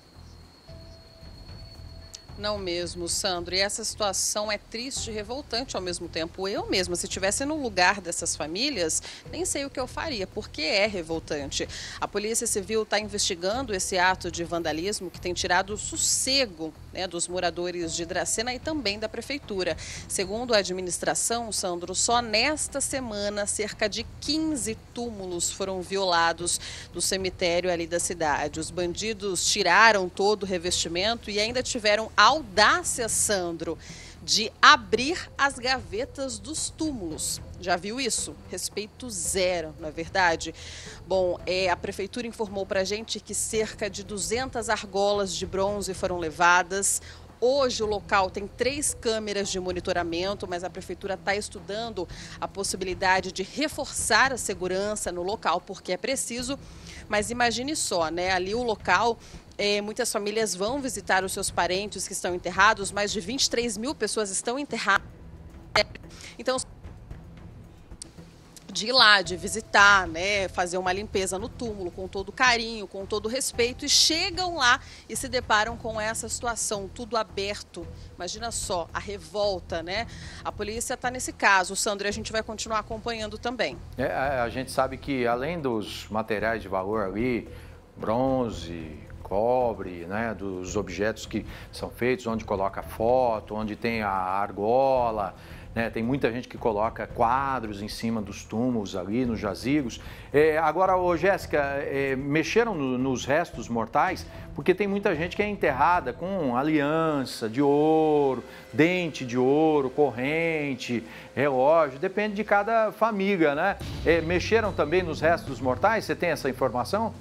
Não mesmo, Sandro. E essa situação é triste e revoltante ao mesmo tempo. Eu mesma, se estivesse no lugar dessas famílias, nem sei o que eu faria, porque é revoltante. A Polícia Civil está investigando esse ato de vandalismo que tem tirado o sossego, né, dos moradores de Dracena e também da Prefeitura. Segundo a administração, Sandro, só nesta semana, cerca de quinze túmulos foram violados no cemitério ali da cidade. Os bandidos tiraram todo o revestimento e ainda tiveram audácia, Sandro, de abrir as gavetas dos túmulos. Já viu isso? Respeito zero, na verdade. Bom, é, a prefeitura informou para a gente que cerca de duzentas argolas de bronze foram levadas. Hoje o local tem três câmeras de monitoramento, mas a prefeitura está estudando a possibilidade de reforçar a segurança no local, porque é preciso. Mas imagine só, né? Ali o local... É, muitas famílias vão visitar os seus parentes que estão enterrados, mais de vinte e três mil pessoas estão enterradas. Então, de ir lá, de visitar, né, fazer uma limpeza no túmulo com todo carinho, com todo respeito, e chegam lá e se deparam com essa situação, tudo aberto. Imagina só, a revolta, né? A polícia está nesse caso, Sandro, e a gente vai continuar acompanhando também. É, a gente sabe que além dos materiais de valor ali, bronze, cobre, né, dos objetos que são feitos, onde coloca foto, onde tem a argola, né, tem muita gente que coloca quadros em cima dos túmulos ali, nos jazigos. É, agora, ô, Jéssica, é, mexeram no, nos restos mortais, porque tem muita gente que é enterrada com aliança de ouro, dente de ouro, corrente, relógio, depende de cada família, né? É, mexeram também nos restos mortais? Você tem essa informação?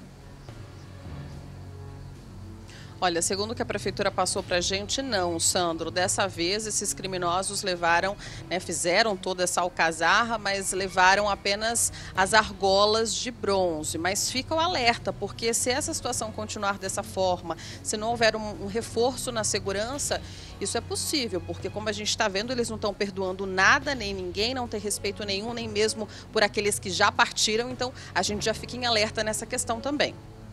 Olha, segundo o que a prefeitura passou para a gente, não, Sandro. Dessa vez, esses criminosos levaram, né, fizeram toda essa alcazarra, mas levaram apenas as argolas de bronze. Mas fica o alerta, porque se essa situação continuar dessa forma, se não houver um, um reforço na segurança, isso é possível, porque como a gente está vendo, eles não estão perdoando nada, nem ninguém, não tem respeito nenhum, nem mesmo por aqueles que já partiram. Então, a gente já fica em alerta nessa questão também.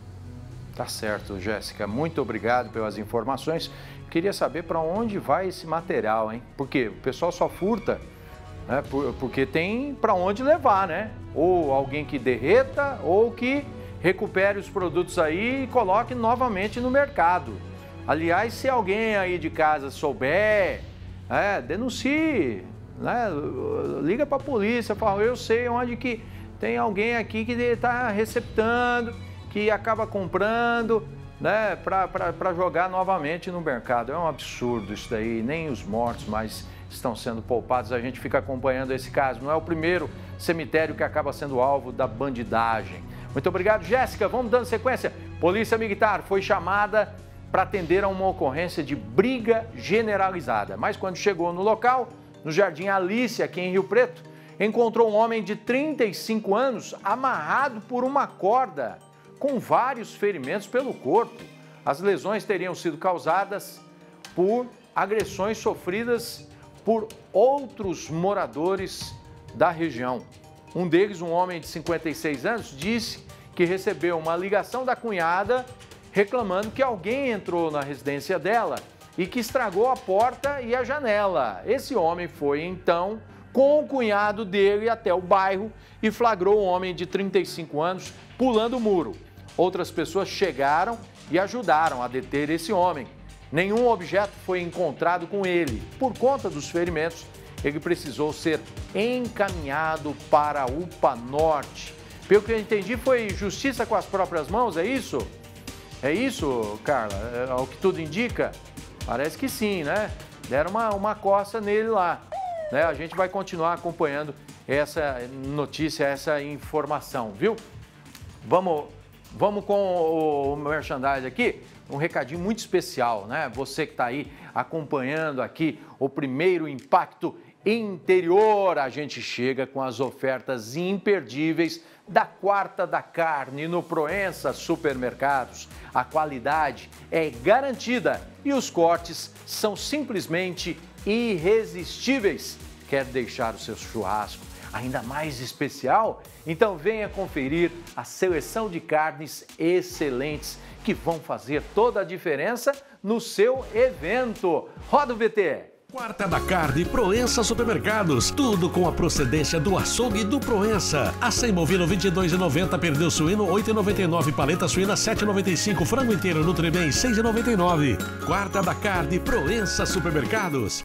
Tá certo, Jéssica. Muito obrigado pelas informações. Queria saber para onde vai esse material, hein? Porque o pessoal só furta, né? Porque tem para onde levar, né? Ou alguém que derreta, ou que recupere os produtos aí e coloque novamente no mercado. Aliás, se alguém aí de casa souber, é, denuncie, né? Liga para a polícia, fala, eu sei onde que tem alguém aqui que está receptando, que acaba comprando, né, para jogar novamente no mercado. É um absurdo isso daí, nem os mortos mais estão sendo poupados. A gente fica acompanhando esse caso. Não é o primeiro cemitério que acaba sendo alvo da bandidagem. Muito obrigado, Jéssica. Vamos dando sequência. Polícia Militar foi chamada para atender a uma ocorrência de briga generalizada. Mas quando chegou no local, no Jardim Alice, aqui em Rio Preto, encontrou um homem de trinta e cinco anos amarrado por uma corda, com vários ferimentos pelo corpo. As lesões teriam sido causadas por agressões sofridas por outros moradores da região. Um deles, um homem de cinquenta e seis anos, disse que recebeu uma ligação da cunhada reclamando que alguém entrou na residência dela e que estragou a porta e a janela. Esse homem foi, então, com o cunhado dele até o bairro e flagrou um homem de trinta e cinco anos pulando o muro. Outras pessoas chegaram e ajudaram a deter esse homem. Nenhum objeto foi encontrado com ele. Por conta dos ferimentos, ele precisou ser encaminhado para a U P A Norte. Pelo que eu entendi, foi justiça com as próprias mãos, é isso? É isso, Carla? É, ao que tudo indica? Parece que sim, né? Deram uma, uma coça nele lá. Né? A gente vai continuar acompanhando essa notícia, essa informação, viu? Vamos... Vamos com o merchandising aqui, um recadinho muito especial, né? Você que está aí acompanhando aqui o primeiro Impacto Interior, a gente chega com as ofertas imperdíveis da Quarta da Carne no Proença Supermercados. A qualidade é garantida e os cortes são simplesmente irresistíveis. Quer deixar o seu churrasco ainda mais especial? Então venha conferir a seleção de carnes excelentes que vão fazer toda a diferença no seu evento. Roda o V T. Quarta da Carne Proença Supermercados. Tudo com a procedência do açougue do Proença. Açaí bovino vinte e dois reais e noventa centavos, pernil suíno oito reais e noventa e nove centavos, paleta suína sete reais e noventa e cinco centavos, frango inteiro Nutribem seis reais e noventa e nove centavos. Quarta da Carne Proença Supermercados.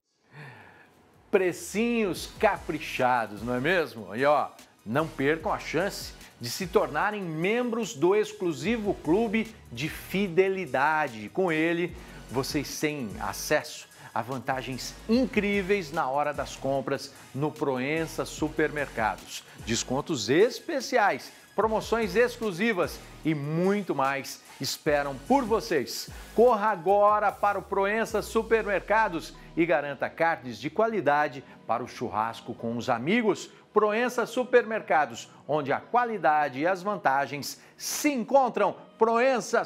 Precinhos caprichados, não é mesmo? E ó, não percam a chance de se tornarem membros do exclusivo clube de fidelidade. Com ele, vocês têm acesso a vantagens incríveis na hora das compras no Proença Supermercados. Descontos especiais, promoções exclusivas e muito mais esperam por vocês. Corra agora para o Proença Supermercados e garanta carnes de qualidade para o churrasco com os amigos. Proença Supermercados, onde a qualidade e as vantagens se encontram. Proença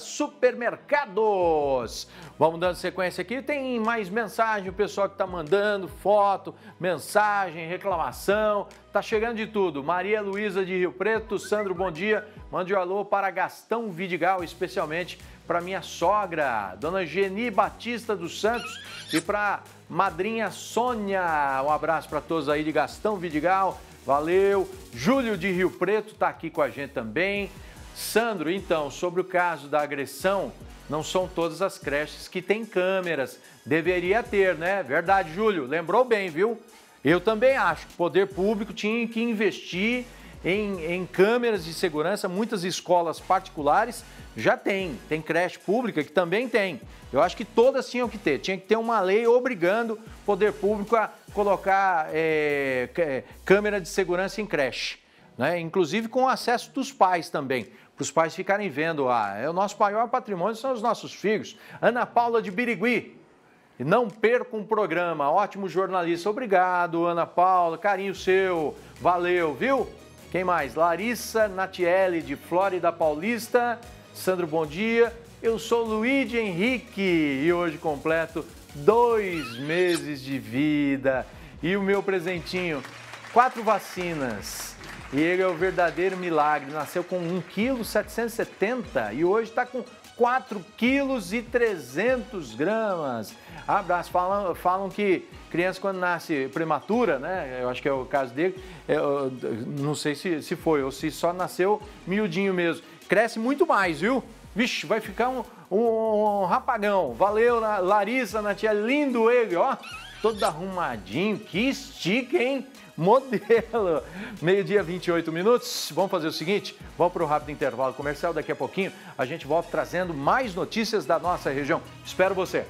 Supermercados. Vamos dando sequência aqui. Tem mais mensagem, o pessoal que está mandando foto, mensagem, reclamação. Tá chegando de tudo. Maria Luísa de Rio Preto. Sandro, bom dia. Mande um alô para Gastão Vidigal, especialmente para minha sogra, Dona Geni Batista dos Santos, e para madrinha Sônia. Um abraço para todos aí de Gastão Vidigal. Valeu. Júlio de Rio Preto está aqui com a gente também. Sandro, então, sobre o caso da agressão, não são todas as creches que têm câmeras. Deveria ter, né? Verdade, Júlio. Lembrou bem, viu? Eu também acho que o poder público tinha que investir em, em câmeras de segurança. Muitas escolas particulares já têm. Tem creche pública que também tem. Eu acho que todas tinham que ter. Tinha que ter uma lei obrigando o poder público a colocar é, câmera de segurança em creche, né? Inclusive com acesso dos pais também, para os pais ficarem vendo. Ah, é o nosso maior patrimônio, são os nossos filhos. Ana Paula de Birigui. Não perca um programa. Ótimo jornalista. Obrigado, Ana Paula. Carinho seu. Valeu, viu? Quem mais? Larissa Natiele, de Flórida Paulista. Sandro, bom dia. Eu sou Luigi Henrique e hoje completo dois meses de vida. E o meu presentinho, quatro vacinas. E ele é o verdadeiro milagre. Nasceu com um vírgula setecentos e setenta quilos e hoje está com quatro vírgula trezentos gramas. Abraço. Falam, falam que criança quando nasce prematura, né? Eu acho que é o caso dele. Eu não sei se, se foi ou se só nasceu miudinho mesmo. Cresce muito mais, viu? Vixe, vai ficar um, um, um rapagão. Valeu, Larissa, Natia. Lindo ele, ó. Todo arrumadinho. Que estica, hein? Modelo. Meio-dia, vinte e oito minutos. Vamos fazer o seguinte, vamos para o rápido intervalo comercial. Daqui a pouquinho a gente volta trazendo mais notícias da nossa região. Espero você.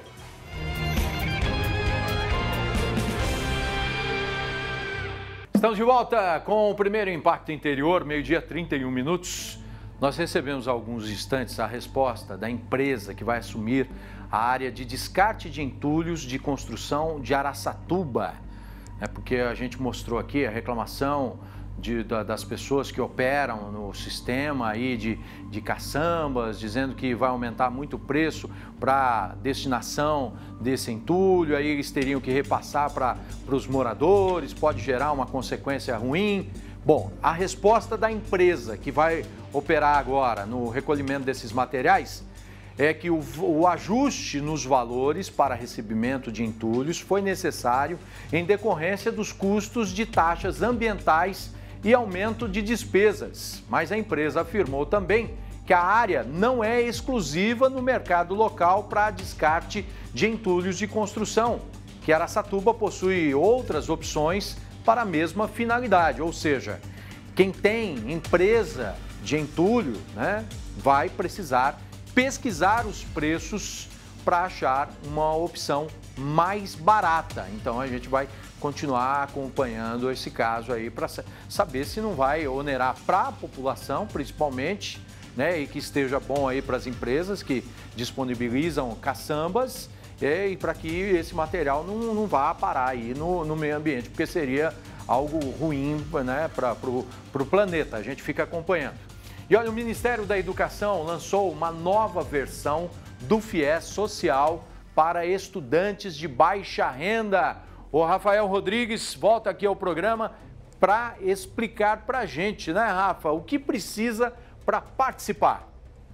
Estamos de volta com o primeiro Impacto Interior, meio-dia, trinta e um minutos. Nós recebemos há alguns instantes a resposta da empresa que vai assumir a área de descarte de entulhos de construção de Araçatuba. É porque a gente mostrou aqui a reclamação de, da, das pessoas que operam no sistema aí de, de caçambas, dizendo que vai aumentar muito o preço para destinação desse entulho, aí eles teriam que repassar para os moradores, pode gerar uma consequência ruim. Bom, a resposta da empresa que vai operar agora no recolhimento desses materiais é que o, o ajuste nos valores para recebimento de entulhos foi necessário em decorrência dos custos de taxas ambientais e aumento de despesas. Mas a empresa afirmou também que a área não é exclusiva no mercado local para descarte de entulhos de construção, que Araçatuba possui outras opções para a mesma finalidade, ou seja, quem tem empresa de entulho, né, vai precisar pesquisar os preços para achar uma opção mais barata. Então a gente vai continuar acompanhando esse caso aí para saber se não vai onerar para a população, principalmente, né, e que esteja bom aí para as empresas que disponibilizam caçambas, é, e para que esse material não, não vá parar aí no, no meio ambiente, porque seria algo ruim, né, para o planeta. A gente fica acompanhando. E olha, o Ministério da Educação lançou uma nova versão do FIES Social para estudantes de baixa renda. O Rafael Rodrigues volta aqui ao programa para explicar para a gente, né, Rafa, o que precisa para participar.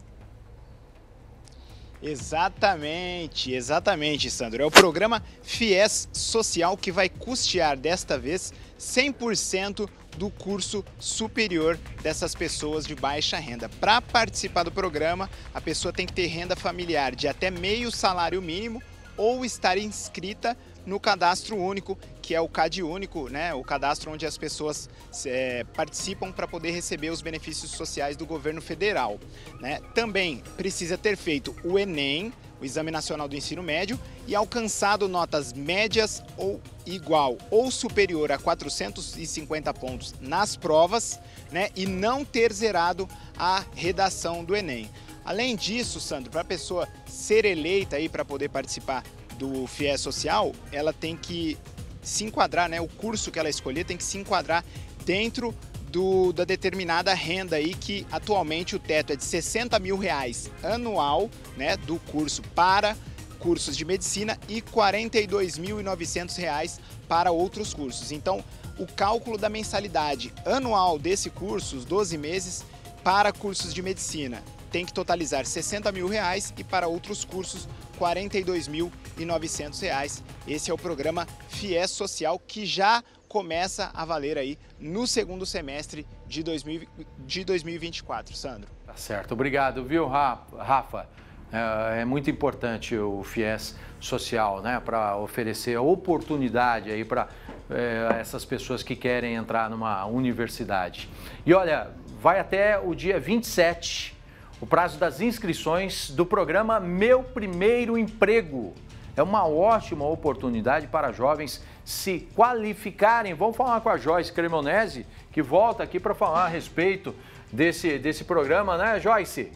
Exatamente, exatamente, Sandro. É o programa FIES Social que vai custear desta vez cem por cento do curso superior dessas pessoas de baixa renda. Para participar do programa, a pessoa tem que ter renda familiar de até meio salário mínimo ou estar inscrita no cadastro único, que é o CAD único, né? O cadastro onde as pessoas é, participam para poder receber os benefícios sociais do governo federal, né? Também precisa ter feito o Enem, o Exame Nacional do Ensino Médio, e alcançado notas médias ou igual ou superior a quatrocentos e cinquenta pontos nas provas, né? E não ter zerado a redação do Enem. Além disso, Sandro, para a pessoa ser eleita aí para poder participar do FIES Social, ela tem que se enquadrar, né? O curso que ela escolher tem que se enquadrar dentro do, da determinada renda aí, que atualmente o teto é de sessenta mil reais anual, né? Do curso para cursos de medicina e quarenta e dois mil e novecentos reais para outros cursos. Então, o cálculo da mensalidade anual desse curso, os doze meses, para cursos de medicina, tem que totalizar sessenta mil reais e para outros cursos quarenta e dois mil e novecentos reais. Esse é o programa FIES Social, que já começa a valer aí no segundo semestre de, dois mil, de dois mil e vinte e quatro, Sandro. Tá certo, obrigado, viu, Rafa? É, é muito importante o FIES Social, né, para oferecer oportunidade aí para é, essas pessoas que querem entrar numa universidade. E olha, vai até o dia vinte e sete, o prazo das inscrições do programa Meu Primeiro Emprego. É uma ótima oportunidade para jovens se qualificarem. Vamos falar com a Joyce Cremonese, que volta aqui para falar a respeito desse, desse programa, né, Joyce?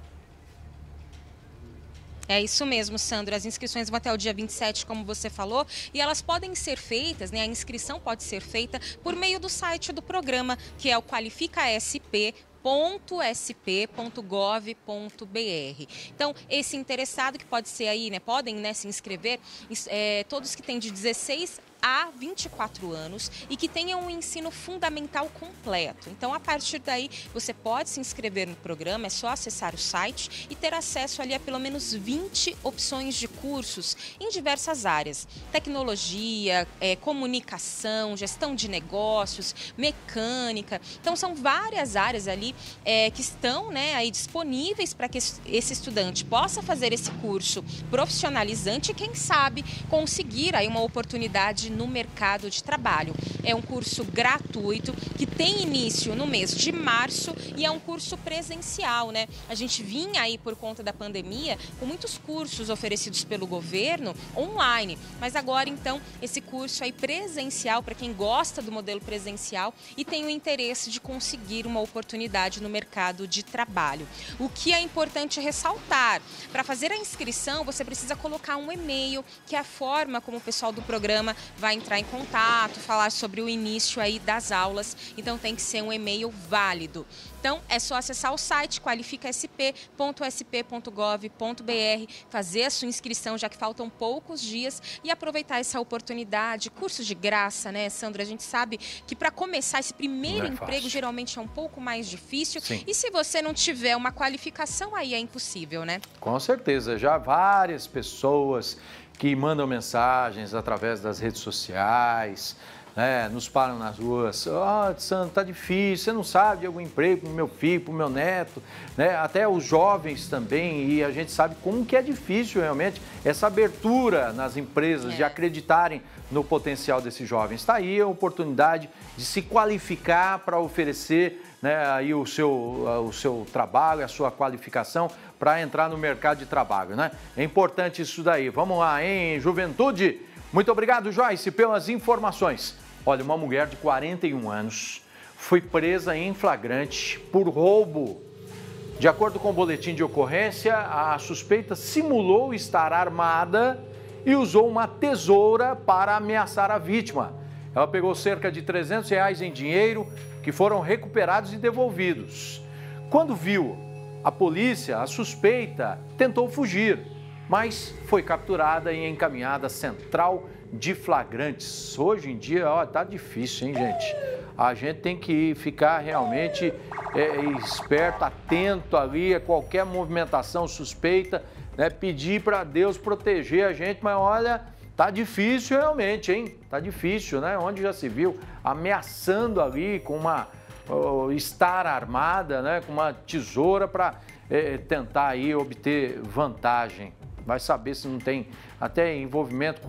É isso mesmo, Sandro. As inscrições vão até o dia vinte e sete, como você falou, e elas podem ser feitas, né? A inscrição pode ser feita por meio do site do programa, que é o qualifica s p ponto s p ponto gov ponto b r. Então, esse interessado que pode ser aí, né, podem, né, se inscrever, é, todos que têm de dezesseis a vinte e quatro anos e que tenham um ensino fundamental completo. Então, a partir daí, você pode se inscrever no programa, é só acessar o site e ter acesso ali a pelo menos vinte opções de cursos em diversas áreas. Tecnologia, é, comunicação, gestão de negócios, mecânica. Então, são várias áreas ali é, que estão, né, aí disponíveis para que esse estudante possa fazer esse curso profissionalizante e, quem sabe, conseguir aí uma oportunidade no mercado de trabalho. É um curso gratuito que tem início no mês de março e é um curso presencial, né? A gente vinha aí por conta da pandemia com muitos cursos oferecidos pelo governo online, mas agora então esse curso aí presencial para quem gosta do modelo presencial e tem o interesse de conseguir uma oportunidade no mercado de trabalho. O que é importante ressaltar, para fazer a inscrição você precisa colocar um e-mail, que é a forma como o pessoal do programa vai entrar em contato, falar sobre o início aí das aulas, então tem que ser um e-mail válido. Então, é só acessar o site qualifica s p ponto s p ponto gov ponto b r, fazer a sua inscrição, já que faltam poucos dias, e aproveitar essa oportunidade. Cursos de graça, né, Sandro? A gente sabe que para começar esse primeiro é emprego, fácil. Geralmente é um pouco mais difícil. Sim. E se você não tiver uma qualificação, aí é impossível, né? Com certeza. Já várias pessoas que mandam mensagens através das redes sociais, né, nos param nas ruas. Ó, oh, Sandro, tá difícil, você não sabe de algum emprego pro meu filho, pro meu neto, né? Até os jovens também, e a gente sabe como que é difícil realmente essa abertura nas empresas, é. de acreditarem no potencial desses jovens. Está aí a oportunidade de se qualificar para oferecer, né, aí o seu, o seu trabalho, a sua qualificação para entrar no mercado de trabalho, né? É importante isso daí. Vamos lá, hein, juventude? Muito obrigado, Joyce, pelas informações. Olha, uma mulher de quarenta e um anos foi presa em flagrante por roubo. De acordo com o boletim de ocorrência, a suspeita simulou estar armada e usou uma tesoura para ameaçar a vítima. Ela pegou cerca de trezentos reais em dinheiro que foram recuperados e devolvidos. Quando viu a polícia, a suspeita tentou fugir, mas foi capturada e encaminhada à central de flagrantes. Hoje em dia, ó, tá difícil, hein, gente? A gente tem que ficar realmente é, esperto, atento ali a qualquer movimentação suspeita, né? Pedir para Deus proteger a gente, mas olha, tá difícil realmente, hein? Tá difícil, né? Onde já se viu ameaçando ali com uma uh, estar armada, né? Com uma tesoura para é, tentar aí obter vantagem. Vai saber se não tem até envolvimento com,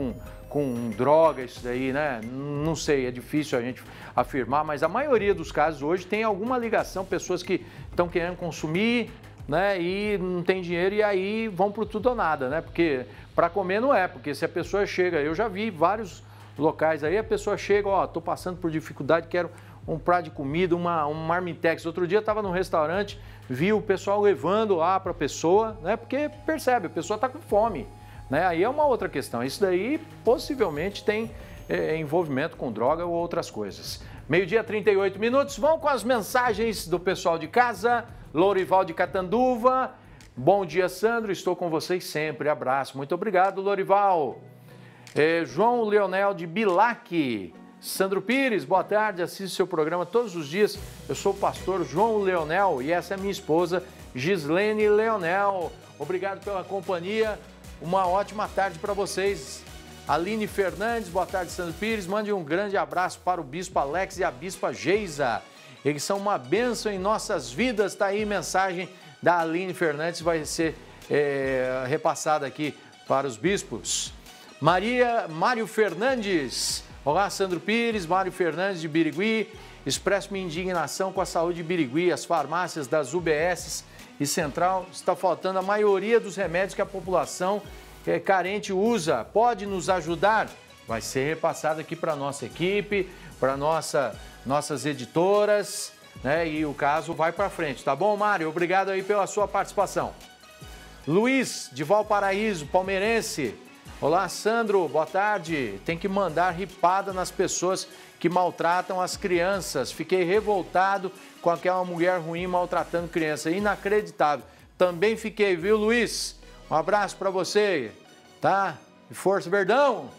com droga, isso daí, né? Não sei, é difícil a gente afirmar, mas a maioria dos casos hoje tem alguma ligação, pessoas que estão querendo consumir, né? E não tem dinheiro e aí vão pro tudo ou nada, né? Porque para comer não é, porque se a pessoa chega, eu já vi vários locais aí, a pessoa chega, ó, tô passando por dificuldade, quero um prato de comida, uma, um marmitex. Outro dia eu estava num restaurante, vi o pessoal levando lá para a pessoa, né? Porque percebe, a pessoa está com fome. Né? Aí é uma outra questão. Isso daí possivelmente tem é, envolvimento com droga ou outras coisas. Meio-dia, trinta e oito minutos. Vamos com as mensagens do pessoal de casa. Lourival de Catanduva. Bom dia, Sandro. Estou com vocês sempre. Abraço. Muito obrigado, Lourival. É, João Leonel de Bilac. Sandro Pires, boa tarde. Assisto seu programa todos os dias. Eu sou o pastor João Leonel e essa é minha esposa, Gislene Leonel. Obrigado pela companhia. Uma ótima tarde para vocês. Aline Fernandes, boa tarde, Sandro Pires. Mande um grande abraço para o Bispo Alex e a Bispa Geisa. Eles são uma bênção em nossas vidas. Está aí mensagem da Aline Fernandes, vai ser é, repassada aqui para os bispos. Maria Mário Fernandes. Olá, Sandro Pires, Mário Fernandes de Birigui. Expresso minha indignação com a saúde de Birigui. As farmácias das U B S e Central está faltando a maioria dos remédios que a população é, carente usa. Pode nos ajudar? Vai ser repassado aqui para a nossa equipe, para nossa, nossas editoras, né? E o caso vai para frente, tá bom, Mário? Obrigado aí pela sua participação. Luiz, de Valparaíso, palmeirense. Olá, Sandro, boa tarde. Tem que mandar ripada nas pessoas que maltratam as crianças. Fiquei revoltado com aquela mulher ruim maltratando criança. Inacreditável. Também fiquei, viu, Luiz? Um abraço para você, tá? Força, Verdão.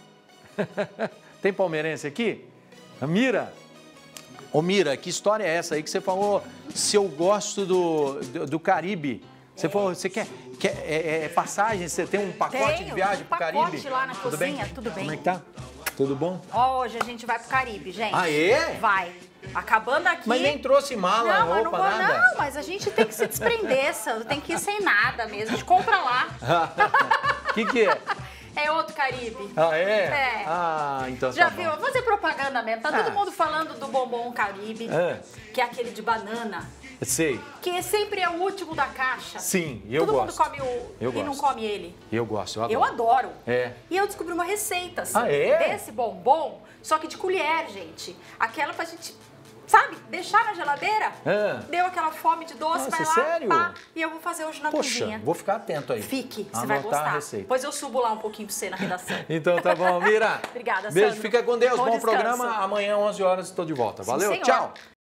Tem palmeirense aqui? A Mira? Ô, Mira, que história é essa aí que você falou? Se eu gosto do, do, do Caribe. Você falou, você quer, quer é, é passagem? Você tem um pacote Tenho, de viagem um pro Caribe? pacote lá na tudo cozinha, bem? tudo bem. Como é que tá? Tudo bom? Hoje a gente vai pro Caribe, gente. Ah, é? Vai. Acabando aqui... Mas nem trouxe mala, não, roupa, não vou, nada? Não, mas a gente tem que se desprender, Sandro. Tem que ir sem nada mesmo. A gente compra lá. O que que é? É outro Caribe. Ah, é? É. Ah, então Já tá viu? bom. Vou fazer propaganda mesmo. Tá Ah. todo mundo falando do bombom Caribe, É. que é aquele de banana. Sei. Que sempre é o último da caixa. Sim, eu Todo gosto. mundo come o... Eu e não gosto. come ele. Eu gosto, eu adoro. Eu adoro. É. E eu descobri uma receita, assim, Ah, é? desse bombom, só que de colher, gente. Aquela pra gente, sabe, deixar na geladeira. É. Deu aquela fome de doce, Nossa, vai lá, sério? pá. E eu vou fazer hoje na Poxa, cozinha. vou ficar atento aí. Fique, você Anotar vai a gostar. receita. Depois eu subo lá um pouquinho pra você na redação. Então tá bom, Mira. Obrigada, Beijo, Sandro. fica com Deus. Bom, Bom descanso. programa. Amanhã, onze horas, estou de volta. Sim, Valeu, senhor. tchau.